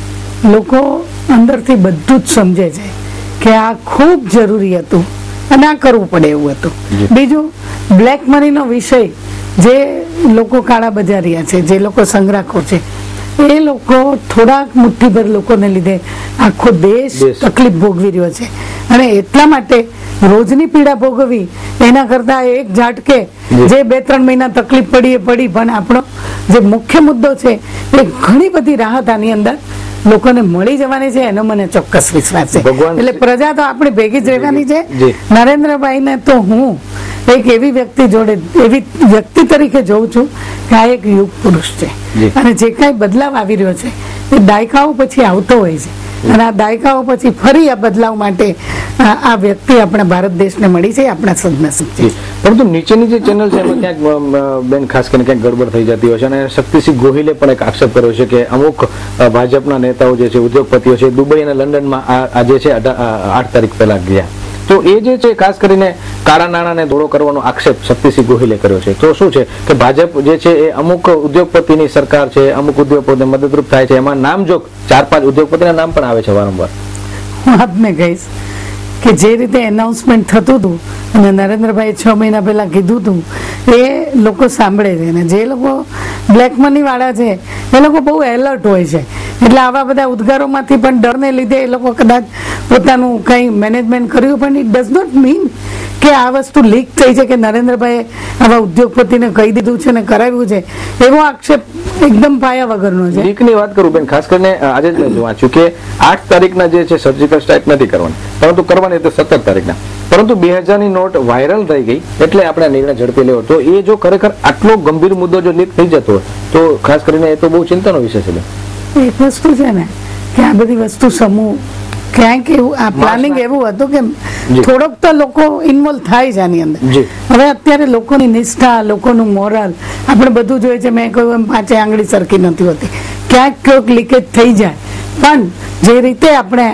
લોકો અંદરથી બધું જ સમજે છે કે આ ખૂબ જરૂરી હતું અને આ કરવું પડે એવું હતું. બીજું, બ્લેક મનીનો વિષય જે લોકો કાળા બજારિયા છે, જે લોકો સંગ્રાહકો છે, એ લોકો થોડાક મુઠ્ઠીભર લોકોને લીધે આખો દેશ તકલીફ ભોગવી રહ્યો છે. અને એટલા માટે રોજની પીડા ભોગવવી એના કરતા એક ઝાટકે જે બે ત્રણ મહિના તકલીફ પડી એ પડી, પણ આપણો જે મુખ્ય મુદ્દો છે એ ઘણી બધી રાહત આની અંદર લોકોને મળી જવાની છે, એનો મને ચોક્કસ વિશ્વાસ છે. એટલે પ્રજા તો આપણી ભેગી જ રહેવાની છે. નરેન્દ્રભાઈ ને તો હું એક એવી વ્યક્તિ જોડે એવી વ્યક્તિ તરીકે જોઉં છું કે આ એક યુગ પુરુષ છે અને જે કઈ બદલાવ આવી રહ્યો છે એ દાયકાઓ પછી આવતો હોય છે અને આ દાયકાઓ પછી ફરી આ બદલાવ માટે આ વ્યક્તિ આપણા ભારત દેશને મળી છે, આપણા સદનસીબ છે. પરંતુ નીચેની જે ચેનલ છે એમાં ક્યાંક બેન ખાસ કરીને ક્યાંક ગડબડ થઈ જતી હોય છે અને શક્તિસિંહ ગોહિલે પણ એક આક્ષેપ કર્યો છે કે અમુક ભાજપના નેતાઓ જે છે, ઉદ્યોગપતિઓ છે, દુબઈ અને લંડનમાં આ જે છે આઠ તારીખ પહેલા ગયા. તો એ જે છે ખાસ કરીને કાળા નાણાંને દોડો કરવાનો આક્ષેપ શક્તિસિંહ ગોહિલે કર્યો છે. તો શું છે કે ભાજપ જે છે એ અમુક ઉદ્યોગપતિની સરકાર છે, અમુક ઉદ્યોગપતિને મદદરૂપ થાય છે, એમાં નામજોગ ચાર પાંચ ઉદ્યોગપતિના નામ પણ આવે છે વારંવાર. હું આપને કહીશ કે જે રીતે એનાઉન્સમેન્ટ થતું હતું અને નરેન્દ્રભાઈ છ મહિના પહેલા કીધું હતું એ લોકો સાંભળે છે અને જે લોકો બ્લેક મની વાળા છે એ લોકો બહુ એલર્ટ હોય છે. એટલે આવા બધા ઉદ્ગારોમાંથી પણ ડરને લીધે એ લોકો કદાચ પોતાનું કંઈ મેનેજમેન્ટ કર્યું, પણ ઇટ ડઝ નોટ મીન કે આ વસ્તુ લીક થઈ છે કે નરેન્દ્રભાઈએ આવા ઉદ્યોગપતિને કહી દીધું છે ને કરાવ્યું છે, એવો આક્ષેપ એકદમ પાયા વગરનો છે. લીકની વાત કરું બેન, ખાસ કરીને આજે જ મેં વાંચ્યું કે આઠ તારીખના જે છે સર્જિકલ સ્ટ્રાઇક નથી કરવાની, પરંતુ કરવાની તો સત્તર તારીખના. પરંતુ બે હજાર ની નોટ વાયરલ થઈ ગઈ એટલે આપણે નિર્ણય ઝડપી લેવો. તો એ જો ખરેખર આટલો ગંભીર મુદ્દો જો લીક થઈ જતો હોય તો ખાસ કરીને એ તો બહુ ચિંતાનો વિષય છે. એક વસ્તુ છે ને કે આ બધી વસ્તુ સમૂહ ક્યાંક એવું આ પ્લાનિંગ એવું હતું કે થોડોક તો લોકો ઇન્વોલ્વ થાય છે આની અંદર. હવે અત્યારે લોકોની નિષ્ઠા, લોકોનું મોરલ આપણે બધું જોઈએ છે. મેં કહ્યું એમ પાંચે આંગળી સરખી નથી હોતી, ક્યાંક ક્યાંક લીકેજ થઈ જાય. પણ જે રીતે આપણે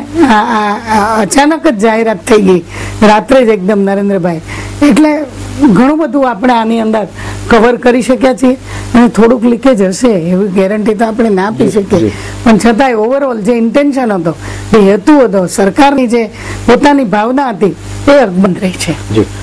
અચાનક જ જાહેરાત થઈ ગઈ રાત્રે જ એકદમ નરેન્દ્રભાઈ, એટલે ઘણું બધું આપણે આની અંદર કવર કરી શક્યા છીએ અને થોડુંક લીકેજ હશે એવી ગેરંટી તો આપણે ના આપી શકીએ, પણ છતાંય ઓવરઓલ જે ઇન્ટેન્શન હતો, જે હેતુ હતો, સરકારની જે પોતાની ભાવના હતી એ અકબંધ રહી છે.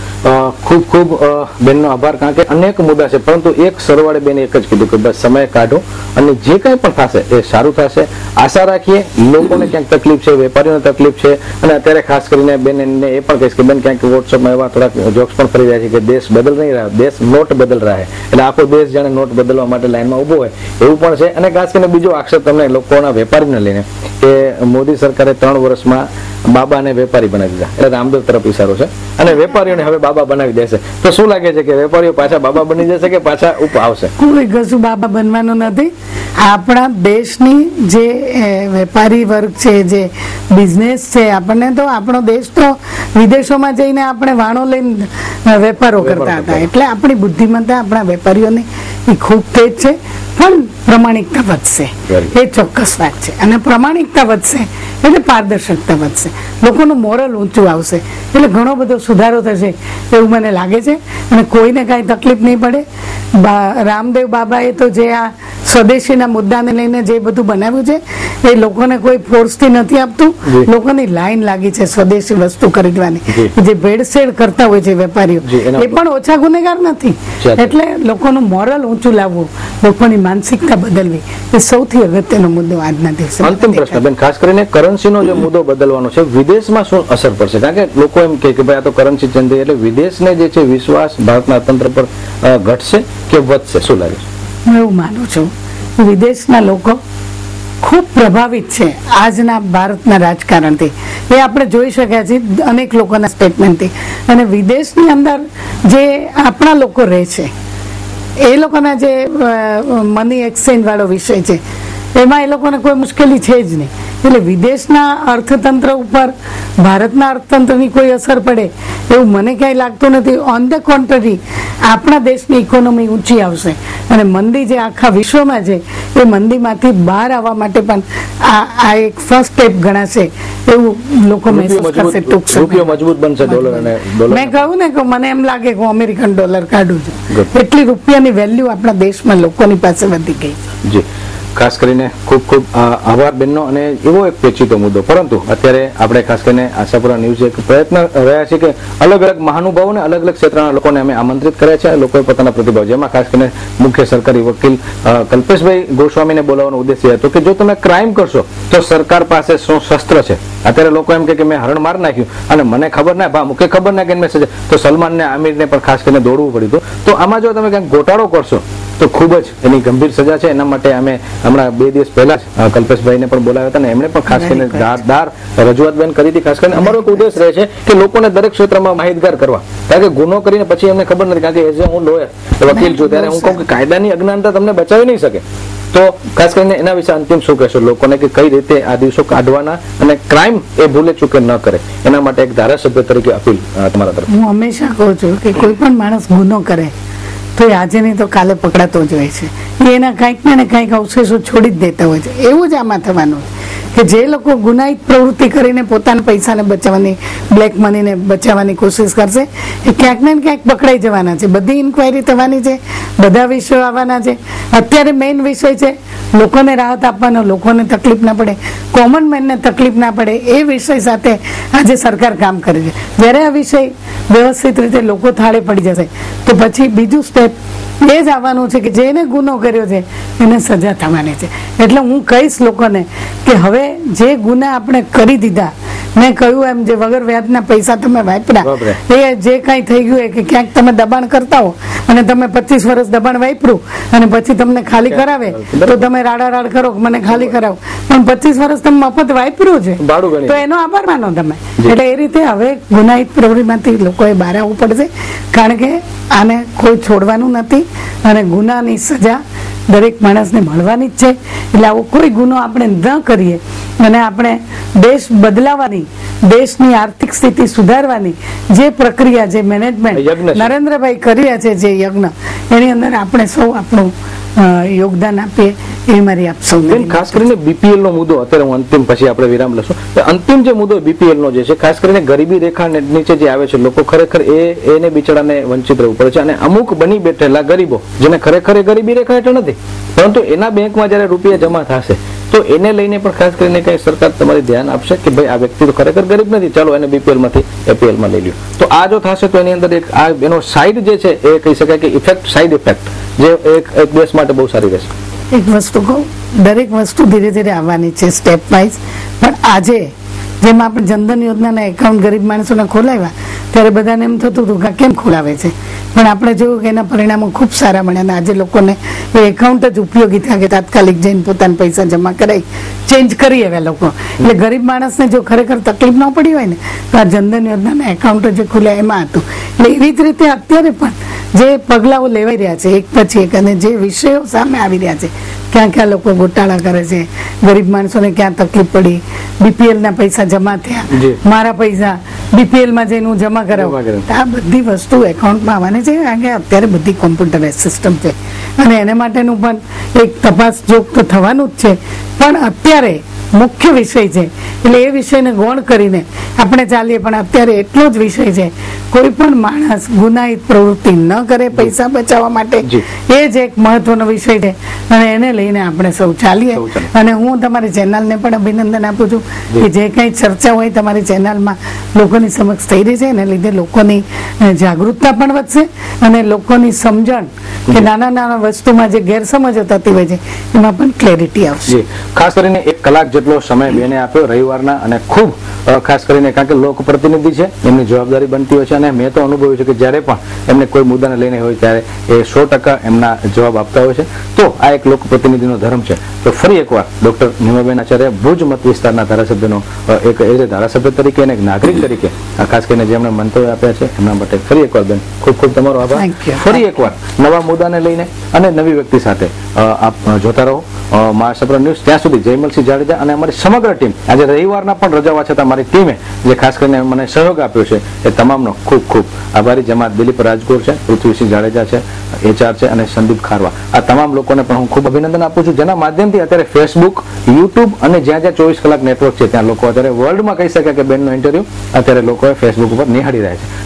ખૂબ ખૂબ બેનનો આભાર, કારણ કે અનેક મુદ્દા છે, પરંતુ એક સરવાળે બેને એક જ કીધું કે બસ સમય કાઢો અને જે કંઈ પણ થશે એ સારું થશે. આશા રાખીએ. લોકોને ક્યાંક તકલીફ છે, વેપારીઓને તકલીફ છે અને અત્યારે ખાસ કરીને બેન એ પણ કહીશ કે બેન ક્યાંક વોટ્સઅપમાં એવા થોડાક જોક્સ પણ ફરી રહ્યા છે કે દેશ બદલ નહીં રહ્યા, દેશ નોટ બદલ રહ્યા, એટલે આખો દેશ જાણે નોટ બદલવા માટે લાઈનમાં ઉભો હોય એવું પણ છે. અને ખાસ કરીને બીજો આક્ષેપ તમને લોકોના વેપારીને લઈને કે મોદી સરકારે ત્રણ વર્ષમાં બાબાને વેપારી બનાવી દીધા, એટલે રામદેવ તરફ ઇશારો છે અને વેપારીઓને હવે બાબા બનાવી દેશે. તો શું લાગે છે કે વેપારીઓ પાછા બાબા બની જશે કે પાછા ઉપર આવશે? કોઈ કશું બાબા બનવાનું નથી. આપણા દેશની જે વેપારી વર્ગ છે, જે બિઝનેસ છે, આપણને તો આપણો દેશ તો વિદેશોમાં જઈને આપણે વાણો લઈને વેપારો કરતા હતા, એટલે આપણી બુદ્ધિમત્તા આપણા વેપારીઓની એ ખૂબ તેજ છે. પણ પ્રમાણિકતા વધશે એ ચોક્કસ વાત છે અને પ્રમાણિકતા વધશે એટલે પારદર્શકતા વધશે, લોકોનું મોરલ ઊંચું આવશે, એટલે ઘણો બધો સુધારો થશે એવું મને લાગે છે અને કોઈને કાંઈ તકલીફ નહીં પડે. રામદેવ બાબાએ તો જે આ સ્વદેશીના મુદ્દાને લઈને જે બધું બનાવ્યું છે એ લોકોને કોઈ ફોર્સથી નથી આપતું, લોકોની લાઈન લાગી છે સ્વદેશી વસ્તુ ખરીદવાની. જે ભેળસેળ કરતા હોય છે વેપારીઓ એ પણ ઓછા ગુનેગાર નથી. એટલે લોકોનું મોરલ ઊંચું લાવવું, લોકોની માનસિકતા બદલવી એ સૌથી અગત્યનો મુદ્દો આજના દિવસે. અંતિમ પ્રશ્ન બેન, ખાસ કરીને કરન્સીનો જે મુદ્દો બદલવાનો છે, વિદેશમાં શું અસર પડશે? કારણ કે લોકો એમ કહે કે ભાઈ આ તો કરન્સી ચેન્જ થઈ એટલે વિદેશને જે છે વિશ્વાસ ભારતના અર્થતંત્ર પર ઘટશે કે વધશે? શું લાગે છે? હું એવું માનું છું વિદેશના લોકો ખૂબ પ્રભાવિત છે આજના ભારતના રાજકારણથી. એ આપણે જોઈ શક્યા છીએ અનેક લોકોના સ્ટેટમેન્ટથી. અને વિદેશની અંદર જે આપણા લોકો રહે છે એ લોકોના જે મની એક્સચેન્જ વાળો વિષય છે એમાં એ લોકોને કોઈ મુશ્કેલી છે જ નહીં. એટલે વિદેશના અર્થતંત્ર ઉપર ભારતના અર્થતંત્રની કોઈ અસર પડે એવું મને ક્યાંય લાગતું નથી. ઓન ધ કોન્ટ્રરી આપણા દેશની ઇકોનોમી ઊંચી આવશે અને મંદી જે આખા વિશ્વમાં છે એ મંદીમાંથી બહાર આવવા માટે પણ આ આ એક ફર્સ્ટ સ્ટેપ ગણાશે એવું લોકો મહેસૂસ કરશે. ટૂંક સમય મજબૂત બનશે ડોલર અને ડોલર. મેં કહ્યું ને કે મને એમ લાગે કે હું અમેરિકન ડોલર કાઢું છું, એટલી રૂપિયાની વેલ્યુ આપણા દેશમાં લોકોની પાસે વધી ગઈ છે. જી, ખાસ કરીને ખૂબ ખૂબ આભાર બેનનો. અને એવો એક પેચીતો મુદ્દો, પરંતુ અત્યારે આપણે ખાસ કરીને આશાપુરા ન્યૂઝ એક પ્રયત્ન રહ્યા છે કે અલગ અલગ મહાનુભાવોને અલગ અલગ ક્ષેત્રના લોકોને અમે આમંત્રિત કર્યા છે. લોકોએ પોતાના પ્રતિભાવ, જેમાં ખાસ કરીને મુખ્ય સરકારી વકીલ કલ્પેશભાઈ ગોસ્વામીને બોલાવવાનો ઉદ્દેશ્ય હતો કે જો તમે ક્રાઇમ કરશો તો સરકાર પાસે શું શસ્ત્ર છે. અત્યારે લોકો એમ કે મેં હરણ માર નાખ્યું અને મને ખબર ના ભા મુકે ખબર ના કે મેં સજા, તો સલમાન ને આમિરને પણ ખાસ કરીને દોડવું પડ્યું હતું. તો આમાં જો તમે ક્યાંક ગોટાળો કરશો તો ખૂબ જ એની ગંભીર સજા છે. એના માટે અમે હમણાં બે દિવસ પહેલા જ કલ્પેશભાઈને પણ બોલાવ્યા હતા અને એમણે પણ ખાસ કરીને દાર રજૂઆત બેન કરી હતી. ખાસ કરીને અમારો એક ઉદ્દેશ રહે છે કે લોકોને દરેક ક્ષેત્રમાં માહિતગાર કરવા, કારણ કે ગુનો કરીને પછી એમને ખબર નથી, કારણ કે એઝ હું લોયર વકીલ છું ત્યારે હું કહું કે કાયદાની અજ્ઞાનતા તમને બચાવી નહીં શકે. તો ખાસ કરીને એના વિશે અંતિમ શું કહેશો લોકોને કે કઈ રીતે આ દિવસો કાઢવાના અને ક્રાઇમ એ ભૂલે ચૂકે ન કરે, એના માટે એક ધારાસભ્ય તરીકે અપીલ તમારા તરફ. હું હંમેશા કહું છું કે કોઈ પણ માણસ ગુનો કરે તો આજે નહીં તો કાલે પકડાતો જ હોય છે. એના કંઈક ને કંઈક અવશેષો છોડી જ દેતા હોય છે. એવું જ આમાં થવાનું કે જે લોકો ગુનાહિત પ્રવૃત્તિ કરીને પોતાના પૈસાને બચાવવાની, બ્લેક મનીને બચાવવાની કોશિશ કરશે એ ક્યાંક ને ક્યાંક પકડાઈ જવાના છે. બધી ઇન્ક્વાયરી થવાની છે, બધા વિષયો આવવાના છે. અત્યારે મેઇન વિષય છે લોકોને રાહત આપવાનો, લોકોને તકલીફ ના પડે, કોમન મેનને તકલીફ ના પડે, એ વિષય સાથે આજે સરકાર કામ કરે છે. જ્યારે આ વિષય વ્યવસ્થિત રીતે લોકો થાળે પડી જશે તો પછી બીજું સ્ટેપ એ જ આવવાનું છે કે જેને ગુનો કર્યો છે એને સજા થવાની છે. એટલે હું કહીશ લોકોને કે હવે જે ગુના આપણે કરી દીધા, મેં કહ્યું એમ જે વગર વ્યાજના પૈસા તમે વાપર્યા, એ જે કઈ થઈ ગયું એ કે ક્યાંક તમે દબાણ કરતા હો અને તમે પચીસ વર્ષ દબાણ વાપર્યું અને પછી તમને ખાલી કરાવે તો તમે રાડા રાડ કરો કે મને ખાલી કરાવો, પણ પચીસ વર્ષ તમે મફત વાપર્યું છે તો એનો આભાર માનો તમે. એટલે એ રીતે હવે ગુનાહિત પ્રવૃત્તિમાંથી લોકોએ બહાર આવવું પડશે, કારણ કે આને કોઈ છોડવાનું નથી અને ગુનાની સજા દરેક માણસને મળવાની જ છે. એટલે આવો કોઈ ગુનો આપણે ન કરીએ અને આપણે દેશ બદલાવાની, દેશની આર્થિક સ્થિતિ સુધારવાની જે પ્રક્રિયા, જે મેનેજમેન્ટ નરેન્દ્રભાઈ કરી રહ્યા છે, જે યજ્ઞ, એની અંદર આપણે સૌ આપણું યોગદાન આપીએ એ મારી આપ સૌ. ખાસ કરીને બીપીએલ નો મુદ્દો, અત્યારે હું અંતિમ પછી આપણે વિરામ લઈશું. અંતિમ જે મુદ્દો બીપીએલ નો જે છે, ખાસ કરીને ગરીબી રેખા નીચે જે આવે છે લોકો, ખરેખર એ એને બિચારાને વંચિત રહેવું પડે છે. અને અમુક બની બેઠેલા ગરીબો જેને ખરેખર ગરીબી રેખા હેઠળ નથી, પરંતુ એના બેંકમાં જયારે રૂપિયા જમા થશે તો એને લઈને પણ ખાસ કરીને કઈ સરકાર તમારી ધ્યાન આપશે કે ભાઈ આ વ્યક્તિ તો ખરેખર ગરીબ નથી, ચાલો એને બીપીએલ માંથી એપીએલ માં લઈ લ્યો. તો આ જો થશે તો એની અંદર એક આ એનો સાઈડ જે છે એ કહી શકાય કે ઇફેક્ટ, સાઈડ ઇફેક્ટ જે એક એક દેશ માટે બહુ સારી રહેશે. એક વસ્તુ કહું, દરેક વસ્તુ ધીરે ધીરે આવવાની છે સ્ટેપ વાઇઝ. પણ આજે જેમ આપણે જનધન યોજનાના એકાઉન્ટ ગરીબ માણસોને ખોલાવ્યા ત્યારે બધાને એમ થતું હતું કે કેમ ખોલાવે છે, પણ આપણે જોયું કે એના પરિણામો ખૂબ સારા મળ્યા અને આજે લોકોને એ એકાઉન્ટ જ ઉપયોગી થયા કે તાત્કાલિક જઈને પોતાના પૈસા જમા કરાવી ચેન્જ કરી આવ્યા લોકો. એટલે ગરીબ માણસને જો ખરેખર તકલીફ ન પડી હોય ને તો આ જનધન યોજનાના એકાઉન્ટ જે ખોલ્યા એમાં હતું. એટલે એવી જ રીતે અત્યારે પણ જે પગલાઓ લેવાઈ રહ્યા છે એક પછી એક અને જે વિષયો સામે આવી રહ્યા છે, ક્યાં ક્યાં લોકો ગોટાળા કરે છે, ગરીબ માણસોને ક્યાં તકલીફ પડી, બીપીએલ ના પૈસા જમા થયા, મારા પૈસા બીપીએલ માં જઈને હું જમા કરાવું, આ બધી વસ્તુ એકાઉન્ટમાં આવવાની છે. કારણ કે અત્યારે બધી કોમ્પ્યુટરાઇઝ સિસ્ટમ છે અને એને માટેનું પણ એક તપાસ જોગ તો થવાનું જ છે. પણ અત્યારે મુખ્ય વિષય છે એટલે એ વિષયને ગૌણ કરીને આપણે ચાલીએ. પણ અત્યારે એટલો જ વિષય છે, કોઈ પણ માણસ ગુનાહિત પ્રવૃત્તિ ન કરે પૈસા બચાવવા માટે, એ જ એક મહત્વનો વિષય છે અને એને લઈને આપણે સૌ ચાલીએ. અને હું તમારી ચેનલને પણ અભિનંદન આપું છું કે જે કંઈ ચર્ચા હોય તમારી ચેનલમાં લોકોની સમક્ષ થઈ રહી છે, એને લીધે લોકોની જાગૃતતા પણ વધશે અને લોકોની સમજણ કે નાના નાના વસ્તુમાં જે ગેરસમજો થતી હોય છે એમાં પણ ક્લેરિટી આવશે. ખાસ કરીને એક કલાક જેટલો સમય બેને આપ્યો રવિવારના, અને ખૂબ ખાસ કરીને કારણ કે લોક પ્રતિનિધિ છે એમની જવાબદારી બનતી હોય છે અને મેં તો અનુભવ્યું છે કે જ્યારે પણ એમને કોઈ મુદ્દાને લઈને હોય ત્યારે એ સો ટકા એમના જવાબ આપતા હોય છે. તો આ એક લોક પ્રતિનિધિનો ધર્મ છે. તો ફરી એકવાર ડોક્ટર નીમાબેન આચાર્ય ભુજ મત વિસ્તારના ધારાસભ્યનો એક એ ધારાસભ્ય તરીકે અને એક નાગરિક તરીકે ખાસ કરીને જેમણે મંતવ્ય આપ્યા છે એમના માટે ફરી એકવાર બેન ખૂબ ખૂબ તમારો આભાર. ફરી એકવાર નવા મુદ્દાને લઈને અને નવી વ્યક્તિ સાથે આપ જોતા રહો મહાસાપુરા ન્યૂઝ. ત્યાં સુધી જયમલસિંહ જાડેજા અને અમારી સમગ્ર ટીમ, આજે રવિવારના પણ રજા હોવા છતાં અમારી ટીમે જે ખાસ કરીને મને સહયોગ આપ્યો છે એ તમામનો ખૂબ ખૂબ આભારી. જેમાં દિલીપ રાજગોર છે, પૃથ્વીસિંહ જાડેજા છે, એચઆર છે અને સંદીપ ખારવા, આ તમામ લોકોને પણ હું ખૂબ અભિનંદન આપું છું, જેના માધ્યમથી અત્યારે ફેસબુક, યુટ્યુબ અને જ્યાં જ્યાં ચોવીસ કલાક નેટવર્ક છે ત્યાં લોકો અત્યારે વર્લ્ડમાં કહી શકે કે બેનનો ઇન્ટરવ્યુ અત્યારે લોકો ફેસબુક ઉપર નિહાળી રહ્યા છે.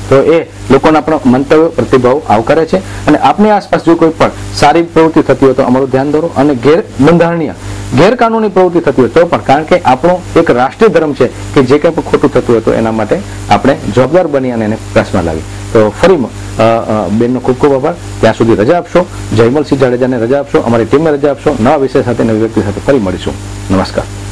તો એ લોકોના પણ મંતવ્યો પ્રતિભાવ આવકારે છે અને આપની આસપાસ જો કોઈ પણ સારી પ્રવૃત્તિ થતી હોય તો અમારું ધ્યાન દોરો અને ગેરબંધારણીય ગેરકાનૂની પ્રવૃત્તિ થતી હોય તો પણ, કારણ કે આપણો એક રાષ્ટ્રીય ધર્મ છે કે જે કંઈ પણ ખોટું થતું હોય તો એના માટે આપણે જવાબદાર બની અને એને પ્રકાશમાં લાવી. તો ફરી બેનનો ખૂબ ખૂબ આભાર. ત્યાં સુધી રજા આપશો. જયમલસિંહ જાડેજાને રજા આપશો, અમારી ટીમને રજા આપશો. નવા વિષય સાથે નવી વ્યક્તિ સાથે ફરી મળીશું. નમસ્કાર.